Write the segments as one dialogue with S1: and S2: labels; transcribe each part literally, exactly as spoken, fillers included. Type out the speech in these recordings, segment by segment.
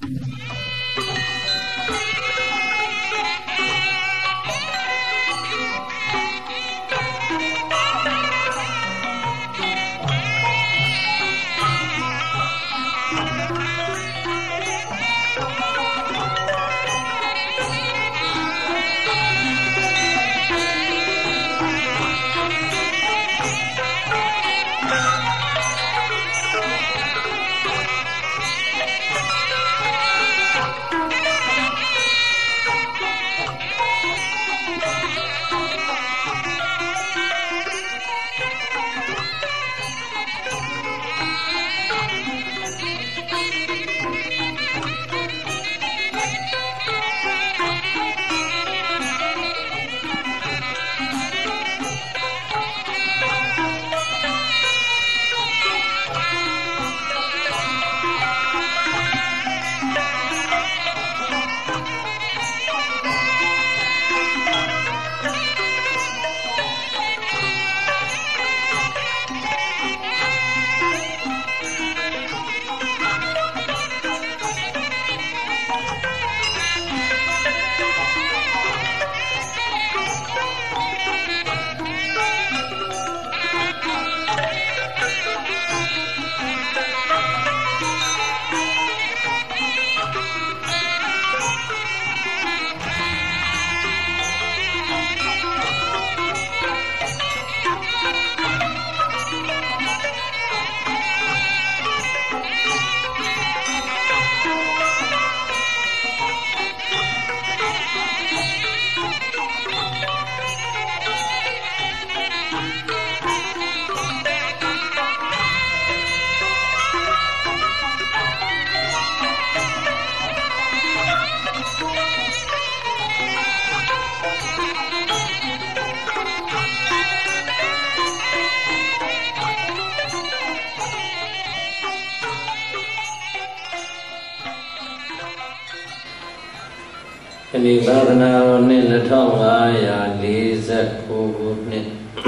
S1: Ini karena ini letong ayah lizat kubur ni.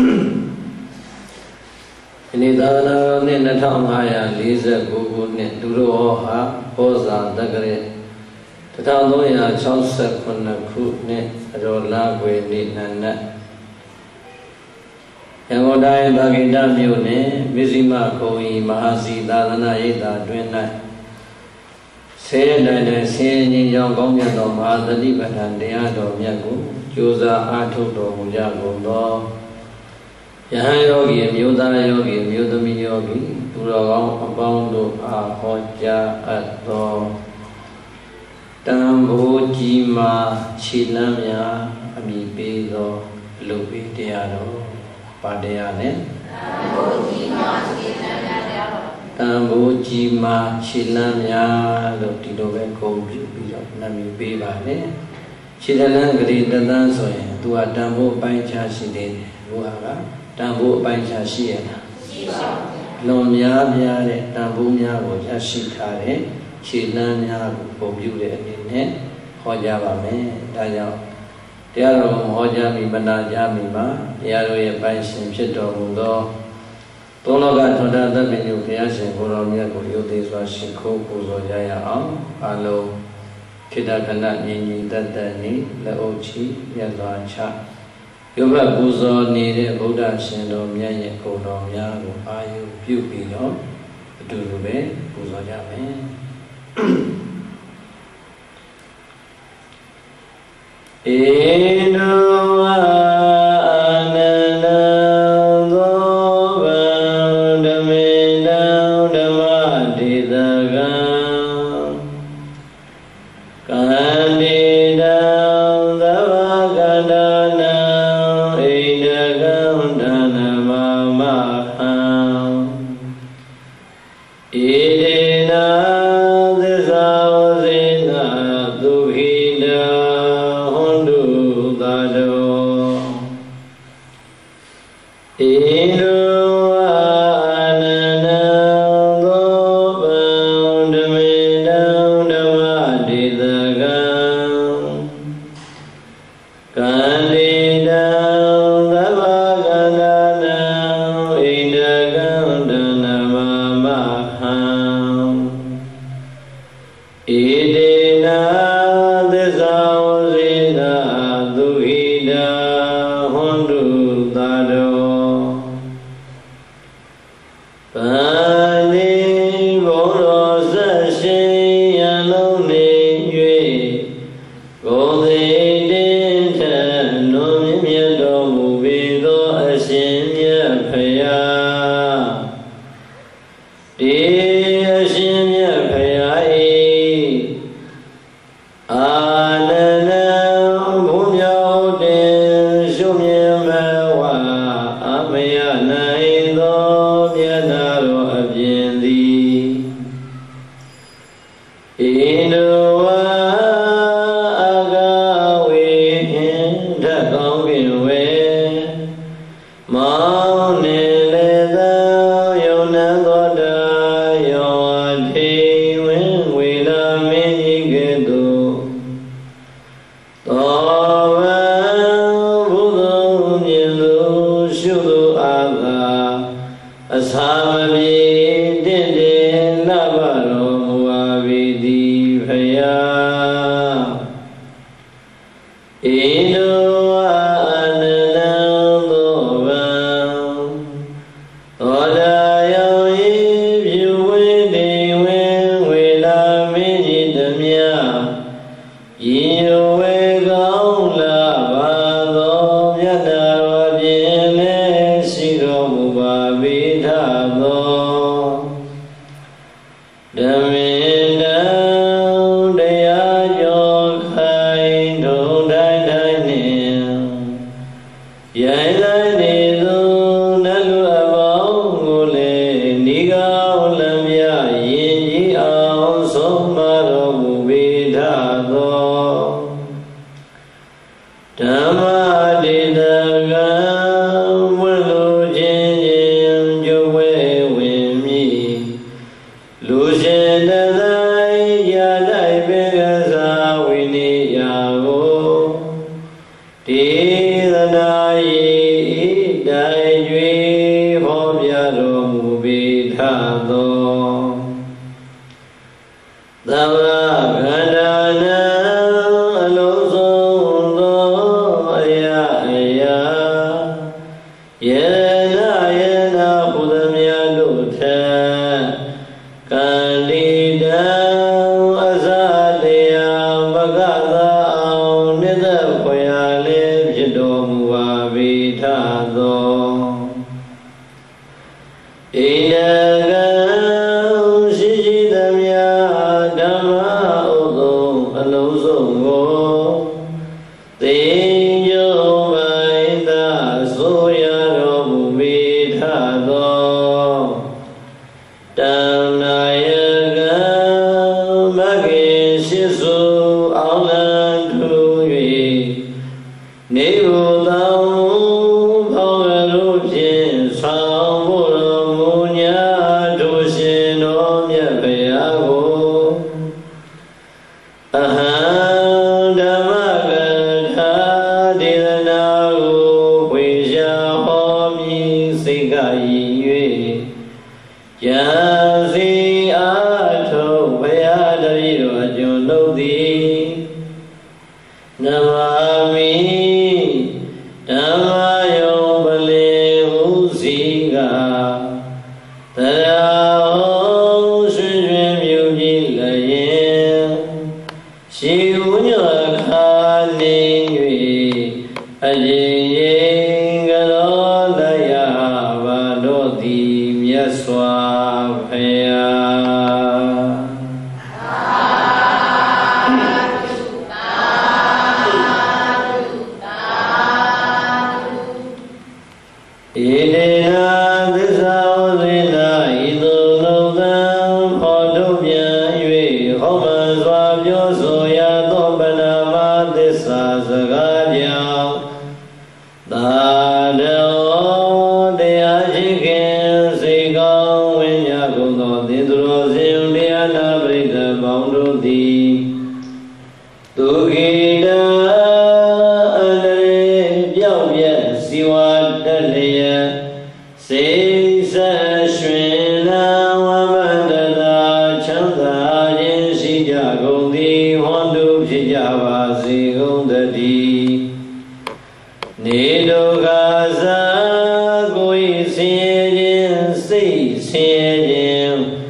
S1: Ini karena ini letong ayah lizat kubur ni. Dulu oha oza dagre. Tetapi tu ya chausak pun aku ni rola gue ni nana. Yang odai bagi damiu ni bisima koi mahasi dana ida duena. Saya dan saya ni yang kau yang dah mahal di badan dia dah miagu, juza atu dah mujagu dah. Yang yogi, yoda yogi, yoda mi yogi, turang abang do ahoja atau tambu jima cilamnya abi bedo lupi dia do pada ni. Tambu jima cilamnya dia. Tambu jima cilamnya lo tidak berkompi bila nami beba ni. Cilalan gede datang soya dua tambu baca sini dua kan. Tambu baca siapa? Lomnya biar tambunya boleh sikare, cilamnya kompi le ni hoja bame, dah dia orang hoja mi benda jami ma, dia orang baca siapa muda. Tolong kan sudah ada menu kiasan korangnya koyo deswa sikho kuzo jaya am, kalau kita kena nyanyi dada ni lauci yang lancar. Yoga kuzo ni de Buddha sendomnya yang korangnya ko ayu piupi no, dulu be kuzo jame. Eno Ino ကိုယ်သိတင်းထနုံမြတ်တော်မူပေသောအရှင်မြတ်ဖရာဒီအရှင်မြတ်ဖရာ၏အာနန္ဒဘုံမြောက်တင်ရှုမြင်မဝအမယနိုင်သောမြတ်တော်အပြင်သည်ဣန္ဒဝါ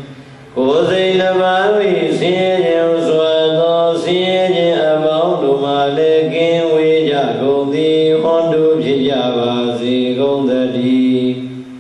S1: ကိုယ်စိတ်နှပါတို့၏ဆင်းရဲခြင်းစွာသောဆင်းရဲခြင်းအပေါင်းတို့မှလေကင်းဝေးကြကုန်သည်ဟွန်တုဖြစ်ကြပါစေကုန်သတည်း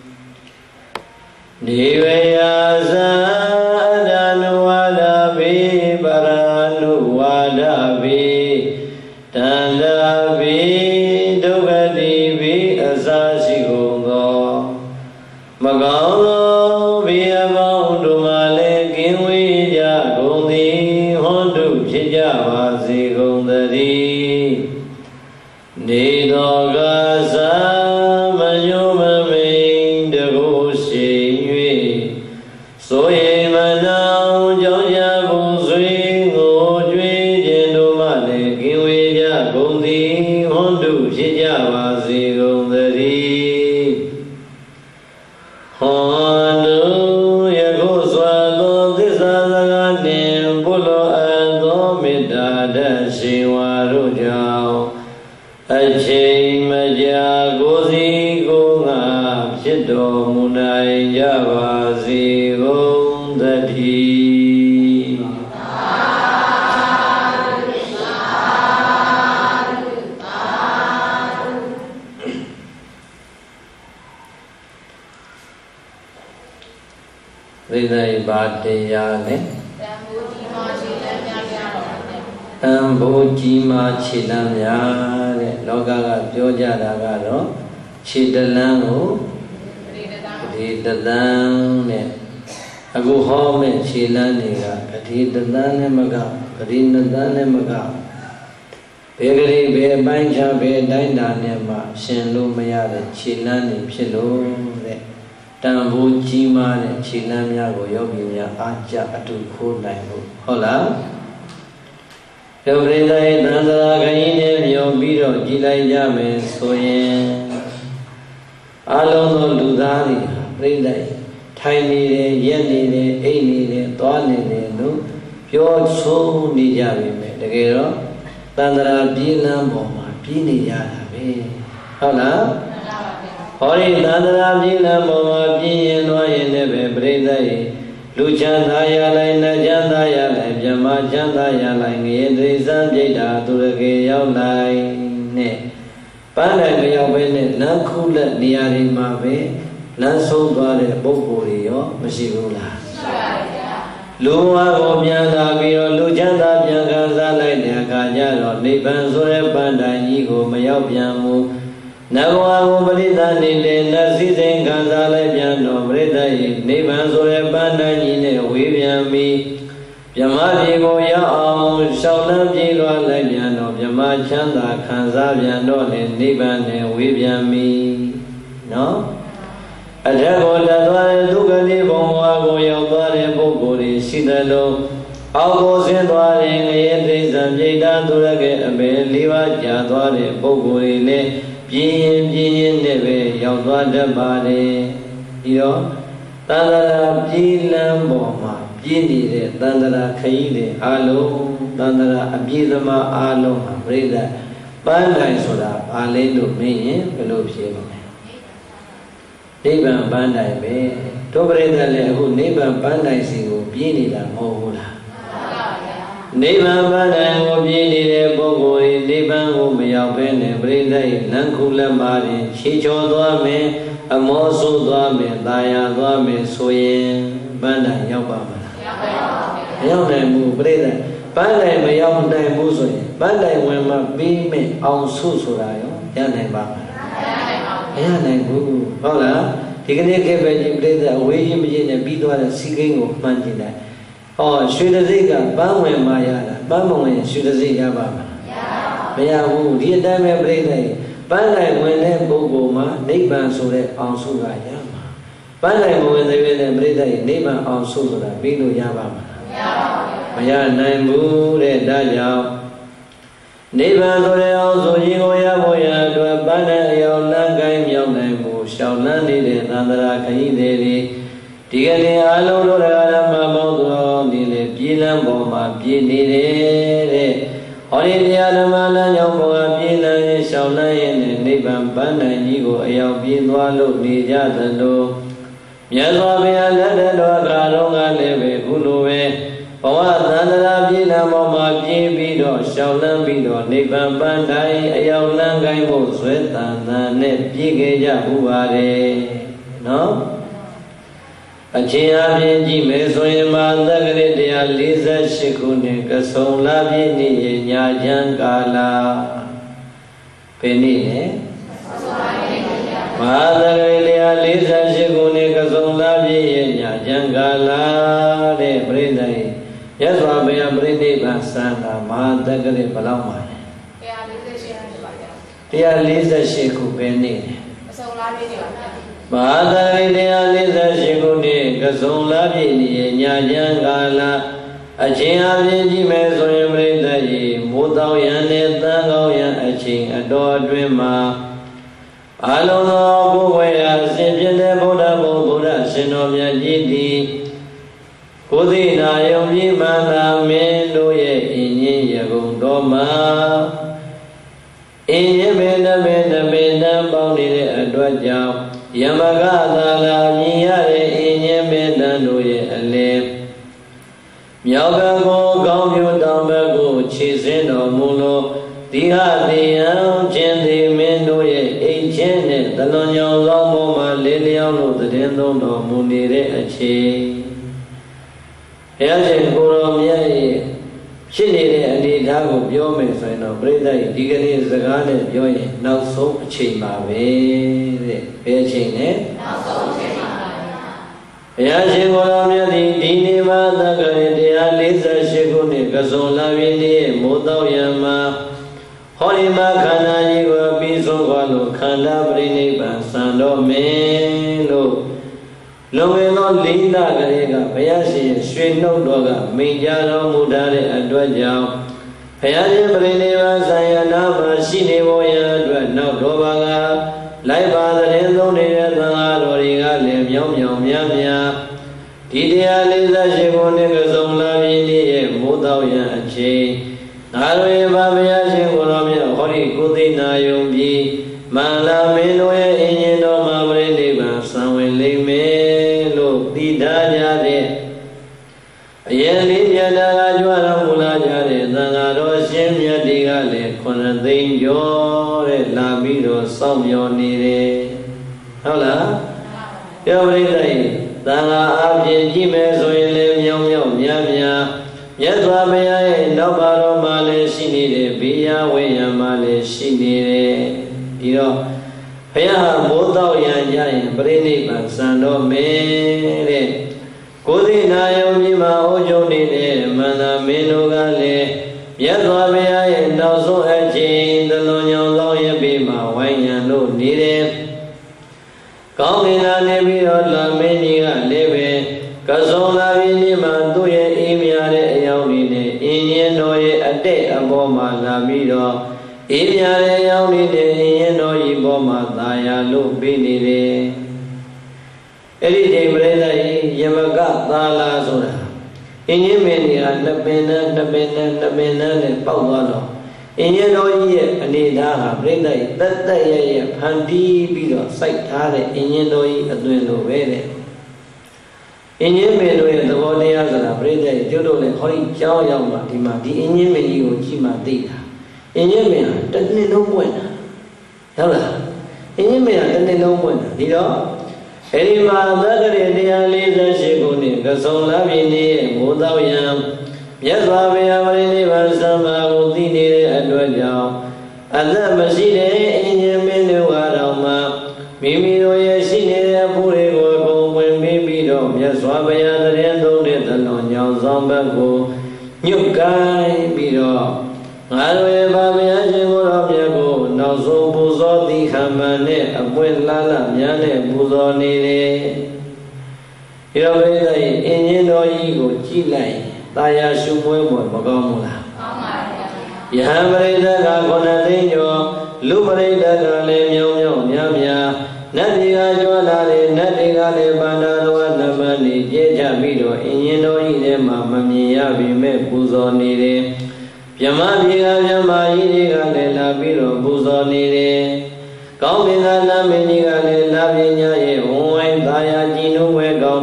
S1: နေဝယာဇာအဒနုဝါဒဘိပရဏုဝါဒဘိတန္တာဘိဒုက္ခတိဘိအစာရှိကုန်သောမကောင်းသောဘိအပေါင်းတို့မှလည်းကင်းဝေးကြကုန်သည်ဟွန်တုဖြစ်ကြပါစေကုန်သတည်းနေသောကစားမယုံမမိန်တကုရှိ၍ဆိုရင်မနောင်ကြောင့်ရဖို့ဆွေငိုကြွေးခြင်းတို့မှလည်းကင်းဝေးကြကုန်သည်ဟွန်တုဖြစ်ကြပါစေကုန်သတည်းဟွန်တုယခုစွာသောသစ္စာစကားနှင့်ဘုလိုအပ်သောမေတ္တာတရှိဝါတို့ကြောင့်အချိန်မကြာကိုယ်စီကိုယ်ငါဖြစ်တော်မူနိုင်ကြပါစေကုန်သတည်းဝိသေဘာတရားနဲ့တန်ဖိုးကြီးမှခြေလမ်းများကြတော်နဲ့တန်ဖိုးကြီးမှခြေလမ်းများတဲ့လောကကပြောကြတာကတော့ခြေတလန်းကိုဂတိတလန်းနဲ့အခုဟောမဲ့ခြေလန်းတွေကဂတိတလန်းနဲ့မကဂတိနှစ်လန်းနဲ့မကဘယ်ဂတိဘယ်အပိုင်းခြားဘယ်တိုင်းတာနဲ့မှရှင်လို့မရတဲ့ခြေလန်းတွေဖြစ်လို့တဲ့တန်ဖိုးကြီးမားတဲ့ခြေလမ်းများကိုယောဂီများအားကြအတူခိုးနိုင်ဖို့ဟုတ်လားဒုပရိသရဲ့သံသရာခရင်နဲ့မျောပြီးတော့ကြည်လိုက်ကြမယ်ဆိုရင်အလုံးစုံလူသားတွေပရိသတ်ထိုင်နေတယ်ရက်နေတယ်အိပ်နေတယ်သွားနေတယ်လို့ပြောဆိုနေကြပြီမယ်တကယ်တော့သံသရာပြေးလမ်းပေါ်မှာပြေးနေကြတာပဲဟုတ်လားဟောဒီသန္တရာပြေးလမ်းပေါ်မှာပြင်းရင်သွားရင်လည်းပဲပရိသတ်ရဲ့လူချမ်းသာရလိုက်နတ်ချမ်းသာရလိုက်မြမချမ်းသာရလိုက်ငရေတိစံပြိတ္တာသူရကေရောက်လိုက်နဲ့ပန်းတိုင်မရောက်ဘဲနဲ့လမ်းခုလက်နေရာတွေမှာပဲလမ်းဆုံးသွားတဲ့ပုဂ္ဂိုလ်တွေရောမရှိဘူးလားရှိပါဗျာလူဝါကိုပြန်လာပြီးတော့လူချမ်းသာပြန်ခံစားလိုက်တဲ့အခါကျတော့နိဗ္ဗာန်ဆိုတဲ့ပန်းတိုင်ကြီးကိုမရောက်ပြန်ဘူးနဘဝကိုပရိသတ်နေတဲ့နတ်စည်းစိမ်ခံစားလိုက်ပြန်တော့ပရိသတ်ရဲ့နိဗ္ဗာန်ဆိုတဲ့ပန်းတိုင်ကြီးနဲ့ဝေးပြန်ပြီးဗြဟ္မာပြည်ကိုရောက်အောင်ရှောက်လန်းပြေးလွှားလိုက်ပြန်တော့ဗြဟ္မာချမ်းသာခံစားပြန်တော့လေနိဗ္ဗာန်နဲ့ဝေးပြန်ပြီနော်အထက်ကိုတက်သွားတဲ့ဒုက္ခတိဘုံဘဝကိုရောက်သွားတဲ့ပုဂ္ဂိုလ်တွေရှိတယ်လို့အောက်ကိုဆင်းသွားတဲ့ငရေတိစ္ဆာပြိတ္တာသူရကေအပေလေးပါးကြာသွားတဲ့ပုဂ္ဂိုလ်တွေလည်းပြင်းရင်ပြင်းရင်နဲ့ပဲရောက်သွားတတ်ပါတယ်ဒီတော့သန္တရာပြည်လမ်းပေါ်မှာပြင်းနေတဲ့သန္တရာခရီးတွေအားလုံးသန္တရာအပြည့်သမားအားလုံးဟာပြိဿပန်းတိုင်ဆိုတာဘာလဲလို့မင်းရင်ဘယ်လိုဖြေမလဲနိဗ္ဗာန်ပန်းတိုင်ပဲတို့ပြိဿလည်းအခုနိဗ္ဗာန်ပန်းတိုင်စီကိုပြင်းနေတာမဟုတ်ဘူးလားနိဗ္ဗာန်ပန်းတိုင်ကိုပြင်းနေတဲ့ပုဂ္ဂိုလ်နိဗ္ဗာန်ကိုမရောက်ဘဲနဲ့ပြိဿရဲ့လမ်းခုလက်ပါရင်ခြေချော်သွားမယ်အမောဆိုးသွားမယ်ตาရသွားမယ်ဆိုရင်ပန်းတိုင်ရောက်ပါမလားမရောက်နိုင်ဘူးပြိဿပန်းတိုင်မရောက်နိုင်ဘူးဆိုရင်ပန်းတိုင်ဝင်မှပြီးမယ်အောင်ဆုဆိုတာရောရနိုင်ပါမလားမရနိုင်ဘူးဟုတ်လားဒီကနေ့ခေတ်ပဲဒီပြိဿအဝေးကြီးမကြီးနဲ့ပြီးသွားတဲ့စီကိန်းကိုမှန်းကြည့်လိုက်ဟောရွှေတစိကပန်းဝင်မှရတာပန်းမဝင်ရွှေတစိရပါမလားမရဘူးဒီအတိုင်းပဲပြိဿပန်းတိုင်ဝင်တဲ့ပုဂ္ဂိုလ်မှာနိဗ္ဗာန်ဆိုတဲ့အောင်ဆုကရမှာပန်းတိုင်မဝင်သေးတဲ့ပြိဿရဲ့နိဗ္ဗာန်အောင်ဆုဆိုတာပြီးလို့ရပါမလားမရနိုင်ဘူးတဲ့ဒါကြောင့်နိဗ္ဗာန်ဆိုတဲ့အောင်ဆုကြီးကိုရဖို့ရအတွက်ပန်းတိုင်အရောက်လမ်းကိုင်းမြောက်နိုင်မှုရှောင်လန်းနေတဲ့သန္တရာခရီးတွေဒီကနေ့အလုံးတို့ရဓမ္မပေါင်းတော်ဒီလေပြည်လမ်းပေါ်မှာပြည်နေတယ်တဲ့ဟောဒီတရားဓမ္မလမ်းကြောင်းပေါ်ကပြည်လမ်းရင်ရှောင်လန်းရင်နိဗ္ဗာန်ပန်းတိုင်ကြီးကိုအရောက်ပြေးသွားလို့နေကြသလိုမြတ်စွာဘုရားလက်ထက်တော်အခါတော်ကလည်းပဲခုလိုပဲဝသန္တရာပြေလံပေါ်မှာပြေးပြီးတော့ရှောင်လန်းပြီးတော့နိဗ္ဗာန်ပန်းတိုင်းအရောက်လန်းကိုင်းဖို့ဆွဲတန်တန်နဲ့ပြေးခဲ့ကြဘူးပါတယ်နော်အချင်းအပြင်းကြည့်မယ်ဆိုရင်မှာသက္ကရာတစ်ရာလေးဆယ်ရှစ်ခုနှစ်ကဆုံလာပြည့်နေ့ရညာချမ်းကာလဘယ်နေ့လဲမဟာသက္ကရာတစ်ရာလေးဆယ်ရှစ်ခုနှစ်ကဆုံလာပြည့်ရညာချမ်းကာလတဲ့ပြိဿယရသော်ဘုရားပြိဋိဘံစံတာမဟာသက္ကရာဘယ်လောက်မှာလဲတရားလေးဆယ်ရှစ်ခုပါဗျာတရားလေးဆယ်ရှစ်ခုပဲနေ့အစုံလားပြည့်နေပါဗျာမဟာသက္ကရာတရားလေးဆယ်ရှစ်ခုနှစ်ကစုံလားပြည့်နေညာချမ်းကာလအချင်းအပြင်းကြည့်မယ်ဆိုရင်ပြိဿယမိုးတောင်ရံနဲ့တန်ကောင်းရံအချင်းအတော်အတွင်းမှာအလုံးသောကိုယ်ဝေယအစဉ်ဖြစ်တဲ့ဗုဒ္ဓဘုဗုဒ္ဓရှင်တော်မြတ်ကြီးသည်ကိုယ်သိနာယုံကြည်မှန်သာမင်းတို့ရဲ့အင်းကြီးရကုန်တော်မှာအင်းကြီးမေနမေနမေနပေါင်းနေတဲ့အတွက်ကြောင့်ယမကသာလာမြင်ရတဲ့အင်းကြီးမေနတို့ရဲ့အလယ်မြောက်ကကိုကောင်းပြုတောင်ဘက်ကိုခြေစင်းတော်မူလို့ဒီဟာတိယံခြင်းသည်မင်းတို့ရဲ့အိမ်ချင်းနဲ့တလွန်ညောင်လောင်းပေါ်မှာလေးလျောင်းလို့တည်သုံးတော်မူနေတဲ့အချိန်ဘုရားရှင်ကိုရောမြတ်ရဲ့ဖြစ်နေတဲ့အနေအထားကိုပြောမယ်ဆိုရင်တော့ပြိဿရဲ့ဒီကနေ့စကားနဲ့ပြောရင်နောက်ဆုံးအချိန်ပါပဲတဲ့ဘယ်အချိန်လဲနောက်ဆုံးအချိန်ပါဘုရားရှင်ကိုရောမြတ်ဒီဒီနေ့မှာသက္ကရာတရားလေးဆယ်ရှစ်ခုနှစ်ကစုံလာပြည့်နေ့မိုးတောက်ရံမှာဟောဒီမှာခန္ဓာကြီးကိုပြီးဆုံးသွားလို့ခန္ဓာပြိနိဗ္ဗာန်စံတော်မင်းလို့လုံဝင်သောလိလကလေးကဘုရားရှင်ရွှေနှုတ်တော်ကမိန့်ကြားတော်မူထားတဲ့အတွက်ကြောင့်ဘုရားရှင်ပြိနိဗ္ဗာန်ဆံရနာမှာရှိနေဖို့ရအတွက်နောက်တော်ပါကလိုက်ပါတဲ့သုံးနေတဲ့သံဃာတော်တွေကလည်းမြောင်းမြောင်းများများဒီတရားလေးဆယ်ရှစ်ခုနှစ်ကစုံလာပြီးနေ့ရဲ့မိုးတောက်ရန်အချိန်ငါတို့ရဲ့ဘုရားရှင်ကိုယ်တော်မြတ်ဟောဒီကိုသိနာယုံပြီးမန္လာမင်းတို့ရဲ့အင်ဂျင်တော်မှာပြိနိဗ္ဗာန်ဆံဝင်လိမ့်မယ်လို့သိထားကြတဲ့အရင်လေးမြတ်နာကကြွတော်မူလာကြတဲ့သံဃာတော်ရှင်မြတ်တွေကလည်းခုနှစ်သိန်းကျော်တဲ့လာပြီးတော့စောင့်မျှော်နေတယ်ဟုတ်လားပြောပြလိုက်သံဃာအပြင်ကြည့်မယ်ဆိုရင်လည်းမြောင်းမြောင်းများများမြတ်စွာဘုရားရဲ့နောက်ပါတော်မှာလည်းရှိနေတယ်ဘေးရဝေယံမှာလည်းရှိနေတယ်ဒီတော့ဘုရားမိုးတောက်ရံကြရင်ပြိဋိဘံစံတော်မယ်တဲ့ကိုသိနာယုံကြည်မှာအိုးကျုံနေတဲ့မန္တမင်းတို့ကလည်းမြတ်စွာဘုရားရဲ့နောက်ဆုံးအချိန်တလွန်ညောင်လောင်းရပေမှာဝိုင်းရံလို့နေတယ်ကောင်းကင်ကနေပြီးတော့လာမင်းကြီးကလည်းပဲကစုံလာပြီးဒီမှာသူ့ရဲ့အေးမြတဲ့အယောင်လေးနဲ့အင်းရင်တော်ရဲ့အတက်အပေါ်မှာလာပြီးတော့အေးမြတဲ့အယောင်လေးနဲ့အင်းရင်တော်ကြီးပေါ်မှာသာယာလို့ပြီးနေတယ်အဲ့ဒီချိန်ပြိဿရဲ့ယမကသာလာဆိုတာအင်းရင်မင်းကြီးကနှစ်ပင်နဲ့နှစ်ပင်နဲ့နှစ်ပင်နဲ့ပေါက်သွားတော့အင်းရင်တော်ကြီးရဲ့အနေထားဟာပြိဿရဲ့တက်တက်ရရဖန်တီးပြီးတော့စိုက်ထားတဲ့အင်းရင်တော်ကြီးအသွင်လိုပဲတဲ့အင်းကြီးမင်းတို့ရဲ့သဘောတရားဆိုတာပြိဿရဲ့ကျုပ်တို့လည်းဟောဒီကြောင်းရောက်မှဒီမှာဒီအင်းကြီးမင်းကြီးကိုကြည့်မှသိတာအင်းကြီးမင်းဟာတစ်နှစ်လုံးပွင့်တာဟုတ်လားအင်းကြီးမင်းဟာတစ်နှစ်လုံးပွင့်တာဒီတော့အဲဒီမှာသက္ကရာတရားလေးဆယ်ရှစ်ခုနှစ်ကစုံလာပြည့်နေ့ရဲ့မိုးတောက်ရံမြတ်စွာဘုရားပြိနိဗ္ဗာန်စံပါကိုသိနေတဲ့အတွက်ကြောင့်အသက်မရှိတဲ့အင်းကြီးမင်းတို့ကတော့မှမိမိတို့ရဲ့ရှိနေတဲ့အဖို့တွေကိုအကုန်ဝင်ပြီးပြီးတော့မြတ်စွာဘုရားတရင်သုံးတဲ့တလွန်ညောင်ဆောင်ဘက်ကိုညှုပ်ကိုင်းပြီးတော့ငါတို့ရဲ့ဘုရားရှင်ကိုယ်တော်မြတ်ကိုနောက်ဆုံးပူဇော်သီခံမှန်နဲ့အပွင့်လာလာများနဲ့ပူဇော်နေတယ်။ရောပိဿရဲ့အင်းကြီးတော်ကြီးကိုကြည့်လိုက်တာယာရှုမွေးပေါ်မကောင်းဘူးလား။ကောင်းပါဗျာ။ယဟန်ပရိသတ်ကခုနှစ်သိန်းကျော်လူပရိသတ်ကလည်းမြောင်းမြောင်းများများနတ်တွေကကြွလာတယ်နတ်တွေကလည်းဗန္ဒတော်နမနေကြဲချပြီးတော့အင်းရင်တော်ကြီးထဲမှာမမြင်ရပြီမဲ့ပူဇော်နေတယ်မြမပြေကမြမကြီးတွေကလည်းလာပြီးတော့ပူဇော်နေတယ်ကောင်းကင်ကနမင်းကြီးကလည်းလာပညာရဲ့ဝဝိုင်းသာယာကြည်နုဝဲကောင်းတဲ့အစ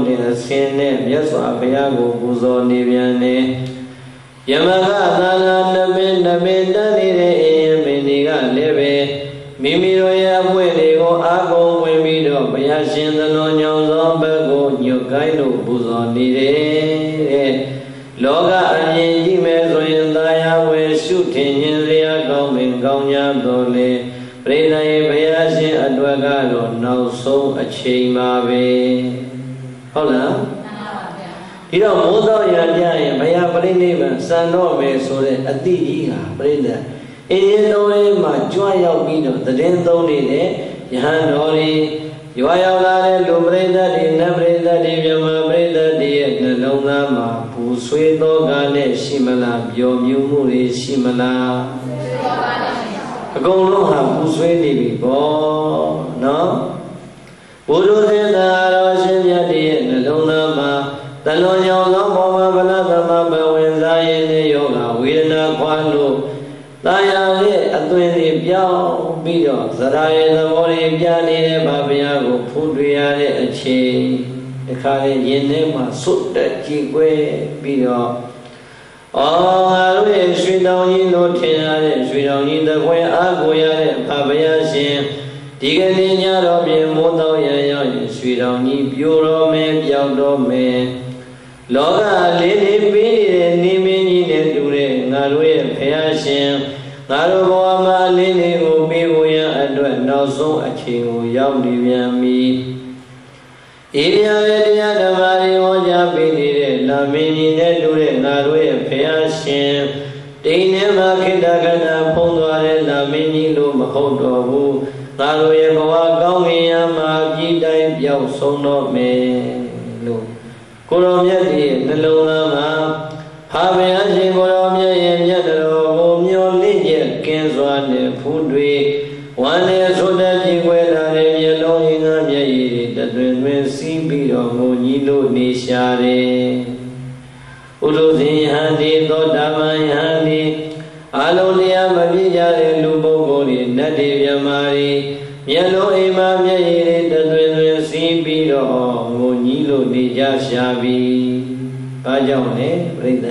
S1: ရှင်နဲ့မြတ်စွာဘုရားကိုပူဇော်နေပြန်တယ်ယမကသာနာနမင်းနမင်းတန်းနေတဲ့အင်းမင်းတွေကလည်းပဲမိမိတို့ရဲ့အပွင့်တွေကိုအာကုန်ဝင်ပြီးတော့ဘုရားရှင်သလွန်ညောင်းသောဘက်ကိုညွတ်ကိုင်းလို့ပူဇော်နေတယ်တဲ့လောကအမြင်ကြည့်မယ်ဆိုရင်သာယာဝယ်ရှုထင်ခြင်းစရာကောင်းပင်ကောင်းကြတော်လေပရိသတ်ရဲ့ဘုရားရှင်အတွက်ကတော့နောက်ဆုံးအချိန်ပါပဲဟုတ်လားဒီတော့မိုးသောရံကြရင်ဘုရားပြိဋိဘံစံတော့မယ်ဆိုတဲ့အတိကြီးဟာပြိဋ္ဌာအင်းရင်တော်လေးမှာကြွရောက်ပြီးတော့သတင်းသုံးနေတဲ့ယဟန်တော်တွေရွာရောက်လာတဲ့လူပြိဋ္ဌာတွေနတ်ပြိဋ္ဌာတွေမြမပြိဋ္ဌာတွေရဲ့နှလုံးသားမှာပူဆွေးသောကနဲ့ရှိမလားပျော်မြူးမှုတွေရှိမလားအကုန်လုံးဟာပူဆွေးနေပြီပေါ့နော်ဘုရုသေသာတော်ရှင်မြတ်ရဲ့နှလုံးသားမှာတလွန်ညောင်းသောဘောမဗလသမဘဝင်စားရင်ယောဂဝေဒနာခွာလို့တာယာရဲ့အသွင်တွေပြောင်းပြီးတော့သရရဲ့သဘောတွေပြနေတဲ့ဗာဗျာကိုဖူးတွေ့ရတဲ့အချိန်ဒီခါလေးရင်ထဲမှာစွတ်တက်ကြည်ကွဲပြီးတော့အော်ငါတို့ရဲ့ရွှေတောင်ကြီးလို့ထင်ရတဲ့ရွှေတောင်ကြီးတကွဲအားကိုရတဲ့ဗာဗျာရှင်ဒီကနေ့ညတော့ပြင်မိုးတော့ရရောက်ရင်ရွှေတောင်ကြီးပြိုတော်မယ်ပြောင်းတော်မယ်လောကလေးလေးပြီးနေတဲ့နေမင်းကြီးနဲ့တူတဲ့ငါတို့ရဲ့ဘုရားရှင်ငါတို့ဘဝမှာလေးလေးကိုပြီးဖို့ရအတွက်နောက်ဆုံးအချိန်ကိုရောက်နေပြန်ပြီအေးပြရဲ့တရားဓမ္မတွေဟောကြားပေးနေတဲ့လာမင်းကြီးနဲ့တူတဲ့ငါတို့ရဲ့ဘုရားရှင်တိန်ထဲမှာခိတ္တကနာဖုံးသွားတဲ့လာမင်းကြီးလို့မဟုတ်တော့ဘူးငါတို့ရဲ့ဘဝကောင်းကင်ယမှာပြည်တိုင်းပြောင်းဆုံးတော့မယ်လို့ကိုရောမြတ်ရဲ့နှလုံးသားမှာဟာဘုရားရှင်ကိုရောမြတ်ရဲ့မြတ်တော်ကိုမျောလင့်ရကင်းစွာနဲ့ဖူးတွေဝမ်းနဲ့ဆိုတဲ့ကြည်ွယ်လာတဲ့မျက်လုံးအင်္ဂါမျက်ရည်တွေတတွင်တွင်စီးပြီးတော်မူကြီးလို့နေရှာတယ်ဥဒုဇင်ဟန်ဒီသောတာပန်ဟန်ဒီအလုံးတရားမပြည့်ကြတဲ့လူပုဂ္ဂိုလ်တွေနတ်တွေမြမာတွေမျက်လုံးအိမ်မှာမျက်ရည်တွေတတွင်တွင်စီးပြီးတော့ငိုကြီးလို့နေကြရှာပြီ။ဘာကြောင့်လဲပြိဿ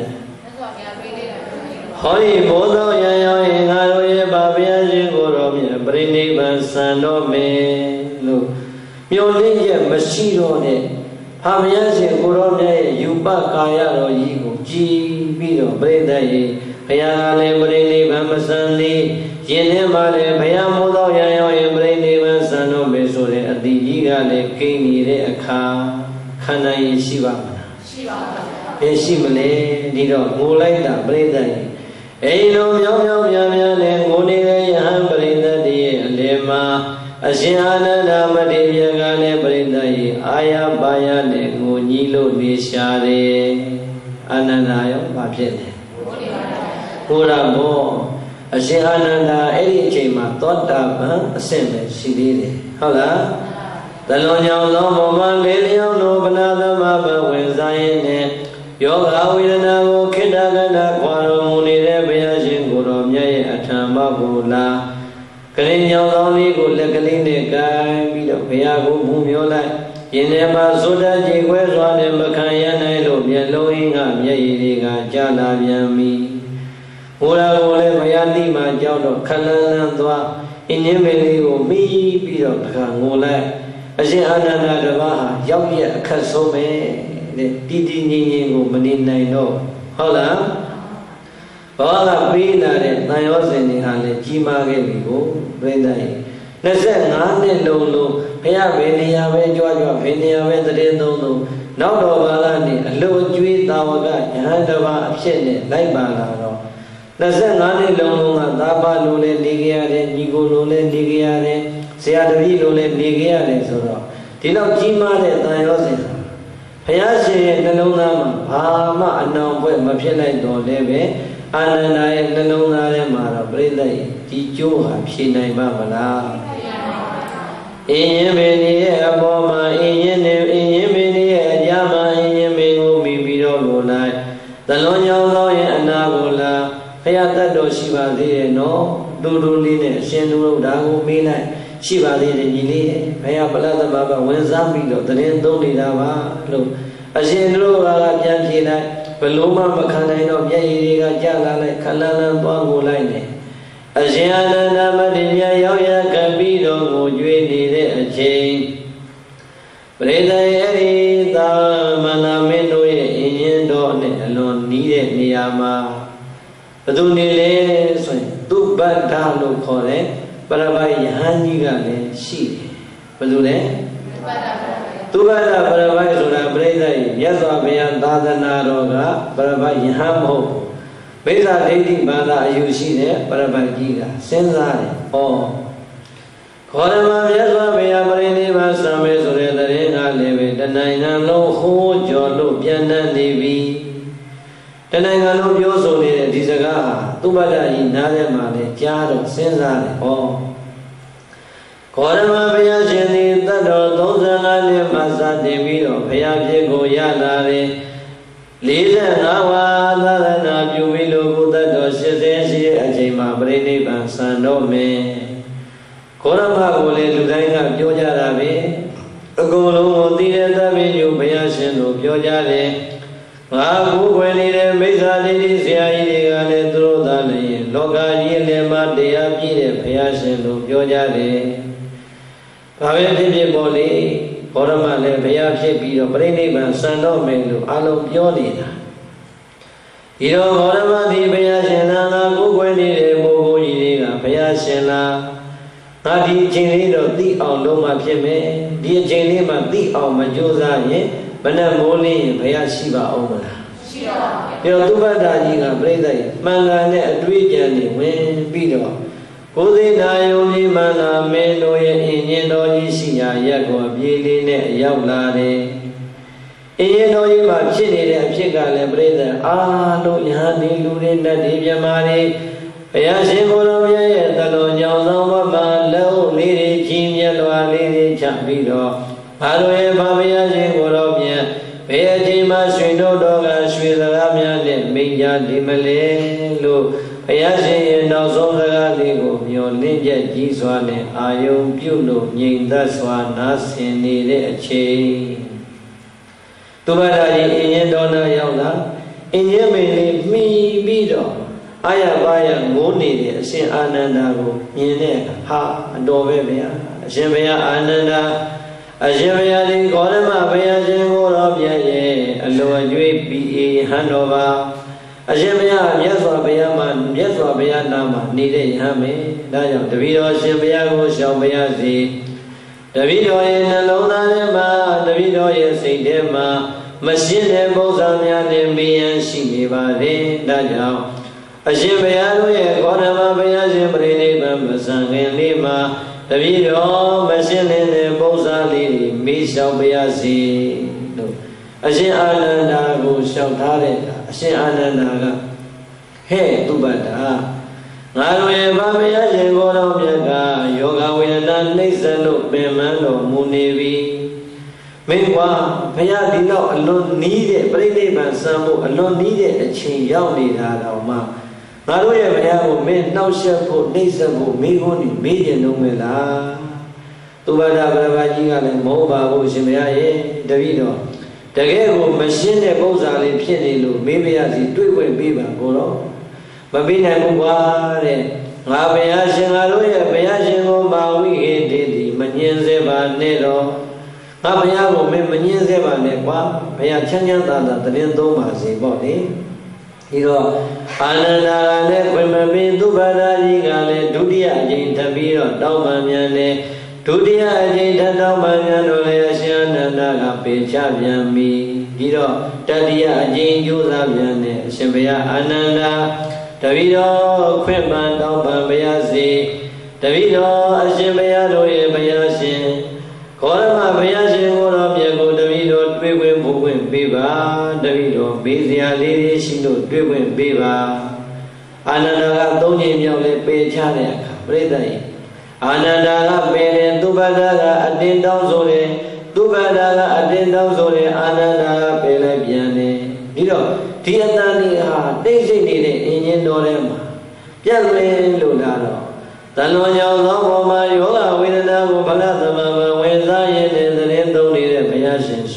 S1: ဟောဒီဘောသောရံရောက်ရင်ငါတို့ရဲ့ဗာဗျာရှင်ကိုတော်မြတ်ပြိဋိဘံစံတော်မယ်လို့မျောလင့်ချက်မရှိတော့တဲ့ဗာဗျာရှင်ကိုတော်မြတ်ရဲ့ယူပကာယတော်ကြီးကိုကြည်ပြီးတော့ပြိဿရဲ့ဘုရားကလည်းပြိဋိဘံမစံသေးရင်ထဲမှာလည်းဘုရားမိုးသောရံရောက်ရင်ပြိဋိဘံစံတော်မယ်ဆိုတဲ့အတိကြီးကလည်းကိန်းနေတဲ့အခါခန္ဓာရင်ရှိပါမလားရှိပါပါဘယ်ရှိမလဲဒီတော့ငိုလိုက်တာပြိဿရဲ့အိလိုမြောင်းမြောင်းများများနဲ့ငိုနေတဲ့ယဟန်ပရိသတ်ရဲ့အလယ်မှာအရှင်အာနန္ဒမထေရကလည်းပရိသတ်ရဲ့အာရပါယနဲ့ငိုကြီးလို့နေရှာတယ်အာနန္ဒာရောဘာဖြစ်လဲငိုတာဘောအရှင်အာနန္ဒာအဲ့ဒီအချိန်မှာသောတာပန်အဆင့်ပဲရှိသေးတယ်ဟုတ်လားတလွန်ကြောင့်သောမောမလေးလျောင်းတို့ဗနာသမဘဝင်စားရင်နဲ့ယောဂဝေဒနာကိုခိတ္တကနာခွာတော်မူနေတဲ့ဘုရားရှင်ကိုတော်မြတ်ရဲ့အထံမကိုလာကလေးညောင်ဆောင်လေးကိုလက်ကလေးနဲ့ကိုင်ပြီးတော့ဘုရားကိုဘုံမျောလိုက်ယင်းထဲမှာသုဒ္ဓကြည်ခွဲစွာနဲ့မခံရနိုင်လို့မျက်လုံးရင်းကမျက်ရည်တွေကကြာလာပြန်ပြီဘုရားကိုလည်းဘုရားတိမှကြောက်တော့ခလန်းလန်းသွားအင်းင်းမလေးကိုမိပြီးတော့တခါငိုလိုက်အရှင်အာနန္ဒာတပါးဟာရောက်ရအခက်ဆုံးပဲတဲ့တည်တည်ငြိမ်ငြိမ်ကိုမနေနိုင်တော့ဟုတ်လားဘောကပေးလာတဲ့တန်ရောစင်တွေဟာလည်းကြီးမားခဲ့ပြီကိုပြိဿရဲ့နှစ်နှစ်လုံးလုံးဘုရားဘယ်နေရာပဲကြွားကြွားဘယ်နေရာပဲတည်သုံးသုံးနောက်တော်ဘာသာနဲ့အလိုအကျွေးတာဝကယဟန်တပါအဖြစ်နဲ့လိုက်ပါလာတော့နှစ်နှစ်လုံးလုံးကသာပါလိုလဲနေကြရတယ်ညီကိုလိုလဲနေကြရတယ်ဆရာတပည့်လိုလဲနေကြရတယ်ဆိုတော့ဒီလောက်ကြီးမားတဲ့တန်ရောစင်ဘုရားရှင်ရဲ့နှလုံးသားမှာဘာမှအနောင်ပွဲမဖြစ်လိုက်တော့လည်းပဲအာနန္ဒာရဲ့နှလုံးသားထဲမှာတော့ပြိဿရဲ့ဒီကျိုးဟာဖြေနိုင်ပါမလားအင်းရင်ပင်ရဲ့အပေါ်မှာအင်းရင်နဲ့အင်းရင်ပင်ရဲ့အကြားမှာအင်းရင်ပင်ကိုမိပြီးတော့လိုလိုက်သလွန်ညောင်းသောရဲ့အနာကိုလာဘုရားတတ်တော်ရှိပါသေးရဲ့နော်တူတူလေးနဲ့အရှင်လူတို့ဒါကိုမေးလိုက်ရှိပါသေးတယ်ညီလေးဘုရားဗလသမဘဝင်စားပြီးတော့တရင်သုံးနေတာပါလို့အအရှင်တို့ကပြန်ပြေးလိုက်ဘလို့မှမခံနိုင်တော့မျက်ရည်တွေကကြာလာလိုက်ခလန်းလန်းသွားကိုလိုက်နေအရှင်အာနန္ဒမတိမြတ်ရောက်ရကပြီးတော့ကိုကြွေးနေတဲ့အချိန်ပရိသေအဲ့ဒီသာမဏေမင်းတို့ရဲ့အင်းရင်တော်နဲ့အလွန်နီးတဲ့နေရာမှာဘယ်သူနေလဲဆိုရင်သူပတ္ထလို့ခေါ်တဲ့ပရပိုက်ယဟန်ကြီးကလည်းရှိတယ်ဘယ်သူလဲသူပတ္ထပရပိုက်ဆိုတာပရိသေမြတ်စွာဘုရားသာသနာတော်ကပရပိုက်ယဟန်မဟုတ်ဗိဇာဒိဋ္ဌိဘာသာအယူရှိတဲ့ပရပိုက်ကြီးကစဉ်းစားတယ်ဩခေါ်ရမမြတ်စွာဘုရားပရိနိဗ္ဗာန်စံမေဆိုတဲ့တရင်ကလည်းပဲတနိုင်ငံလုံးဟိုးကျော်လို့ပြန်တတ်နေပြီတနိုင်ငံလုံးပြောဆိုနေတဲ့ဒီစကားဟာသူပတ္တကြီးနားထဲမှာလည်းကြားတော့စဉ်းစားတယ်ဟောခေါ်ရမဘုရားရှင်သည်တတ်တော်သုံးဆယ်ငါးနှစ်မှစတင်ပြီးတော့ဘုရားဖြစ်ကိုရလာတယ်လေးဆယ်ငါးဝါသာသနာပြုပြီးလို့ကိုတတ်တော်ရှစ်ဆယ်ရှိတဲ့အချိန်မှာပရိနိဗ္ဗာန်စံတော့မယ်ခေါရမကိုလည်းလူတိုင်းကပြောကြတာပဲအကုန်လုံးကိုသိတဲ့သဗ္ဗညုဘုရားရှင်တို့ပြောကြတယ်ငါကိုယ်ွယ်နေတဲ့မိစ္ဆာဒိဋ္ဌိဆရာကြီးတွေကလည်းသူတို့သာလည်းလောကကြီးလည်းမတရားပြည့်တဲ့ဘုရားရှင်တို့ပြောကြတယ်ဘာပဲဖြစ်ဖြစ်ပေါ်လေခေါရမလည်းဘုရားဖြစ်ပြီးတော့ပြိဋိဘံစံတော့မယ်လို့အလုံးပြောနေတာဒီတော့ခေါရမဒီဘုရားရှင်လားငါကိုယ်ွယ်နေတဲ့မိုးကိုကြီးတွေကဘုရားရှင်လားငါဒီအချိန်လေးတော့သိအောင်လုံးမှဖြစ်မယ်ဒီအချိန်လေးမှသိအောင်မကြိုးစားရင်ဘယ်နဲ့မိုးလေးရင်ဘုရားရှိပါအောင်မလားရှိပါပါဘုရားသူပတ္တကြီးကပြိဿရဲ့မှန်ကန်တဲ့အတွေ့အကြုံတွေဝင်ပြီးတော့ကိုယ်သိနာယုံကြီးမှန်လာမင်းတို့ရဲ့အင်ရှင်တော်ကြီးရှိရာရက်ကိုအပြေးလေးနဲ့ရောက်လာတယ်အင်ရှင်တော်ကြီးမှာဖြစ်နေတဲ့အဖြစ်ကလည်းပြိဿအားလုံးယဟန်ဒီလူတွေနတ်တွေမြမာတွေဘုရားရှင်ကိုယ်တော်ရဲ့တလုံးကြောင့်သောဘမှာလက်ဦးလေးတွေကြီးမြတ်လွာလေးတွေချပြီးတော့ဘာလို့ရဲ့ဘာဘုရားရှင်ကိုယ်တော်ပြန်ဘယ်အချိန်မှရွှေတို့တော်ကရွှေစကားများနဲ့မိညာဒီမလဲလို့ဘုရားရှင်ရဲ့နောက်ဆုံးစကားလေးကိုမျှော်လင့်ချက်ကြီးစွာနဲ့အာယုံပြုလို့ငြိမ်သက်စွာနားဆင်နေတဲ့အချိန်သူဘာသာကြီးအင်းရင်တော်နာရောက်လာအင်းရင်မင်းလေးမှီပြီးတော့အာရပါရငိုးနေတဲ့အရှင်အာနန္ဒာကိုမြင်တဲ့အခါဟာအတော်ပဲဗျာအရှင်ဘုရားအာနန္ဒာအရှင်ဘုရားဒီခေါရမဘုရားရှင်ကိုတော်ပြည့်ရဲ့အလိုအကျွေးပြီးဟန်တော်ပါအရှင်ဘုရားမြတ်စွာဘုရားမှာမြတ်စွာဘုရားနာမှာနေတဲ့ယဟန်မယ်ဒါကြောင့်တပည့်တော်ရှင်ဘုရားကိုရှောင်ဘုရားစီတပည့်တော်ရဲ့နှလုံးသားထဲမှာတပည့်တော်ရဲ့စိတ်ထဲမှာမရှင်းတဲ့ပုံစံများနဲ့မြင်ရရှိနေပါတယ်ဒါကြောင့်အရှင်ဘုရားတို့ရဲ့ခေါရမဘုရားရှင်ပြိဋိဘံပဇံခင်လေးမှာတပည့်တော်မရှင်းတဲ့ပုံစံလေးတွေမေးလျှောက်ပါရစေလို့အရှင်အာနန္ဒာကိုလျှောက်ထားတဲ့အရှင်အာနန္ဒာကဟဲ့သူပတ္တငါတို့ရဲ့ဗာမယရှင်ကိုယ်တော်မြတ်ကယောဂဝေဒနာနှိစ္စလို့ပင်မတော်မူနေပြီမင်းကွာဘုရားဒီတော့အလွန်နီးတဲ့ပြိဋိဘံစံဖို့အလွန်နီးတဲ့အချိန်ရောက်နေတာတော့မှငါတို့ရဲ့ဘုရားကိုမင်းနှောက်ယှက်ဖို့နှိမ့်ဆက်ဖို့မိခွန်းနေမေးကြလုံးမလားသူဘာသာဗရဘာကြီးကလည်းမဟုတ်ပါဘူးရှင်ဘုရားရဲ့တပည့်တော်တကယ်ကိုမရှင်းတဲ့ပုံစံလေးဖြစ်နေလို့မေးပါရစီတွေ့ခွင့်ပေးပါကိုတော့မပေးနိုင်ဘူးကွာတဲ့ငါဘုရားရှင်ငါတို့ရဲ့ဘုရားရှင်ကိုမာဝိဟေတိတိမညင်စေပါနဲ့တော့ငါဘုရားကိုမင်းမညင်စေပါနဲ့ကွာဘုရားချမ်းချမ်းသာသာတရင်သုံးပါစေပေါ့လေဒီတော့အာနန္ဒာကလည်းခွင့်မပေးသူဘာသာကြီးကလည်းဒုတိယအကြိမ်ထပ်ပြီးတော့တောင်းပန်မြန်တယ်ဒုတိယအကြိမ်ထပ်တောင်းပန်မြန်တော့လည်းအရှင်အာနန္ဒာကပေချပြန်ပြီဒီတော့တတိယအကြိမ်ကြိုးစားပြန်တယ်အရှင်ဘုရားအာနန္ဒာတပည့်တော်ခွင့်ပန်တောင်းပန်ပါရစေတပည့်တော်အရှင်ဘုရားတို့ရဲ့ဘုရားရှင်ခေါရမဘုရားရှင်ကိုတော်မြတ်ကိုတပည့်တော်တွေ့ခွင့်ဖို့ခွင့်ပေးပါတပည့်တော်ဘေးစရာလေးတွေရှိလို့တွေ့ခွင့်ပေးပါအာနန္ဒာကသုံးချိန်မြောက်လဲပေချတဲ့အခါပြိဿရဲ့အာနန္ဒာကပေတယ်သူပဒကအတင်းတောင်းဆိုတယ်သူပဒကအတင်းတောင်းဆိုတယ်အာနန္ဒာကပေလိုက်ပြန်တယ်ပြီးတော့ဒီအတန်ကြီးဟာတိတ်ဆိတ်နေတဲ့အင်းကြီးတော်ထဲမှာပြက်လွင်လို့လာတော့တန်လွန်ကြောင့်သောပေါ်မှာယောဂဝေဒနာကိုဗလသမမဝင်စားရတဲ့သတင်းသုံးနေတဲ့ဘုရားရှင်ရွှ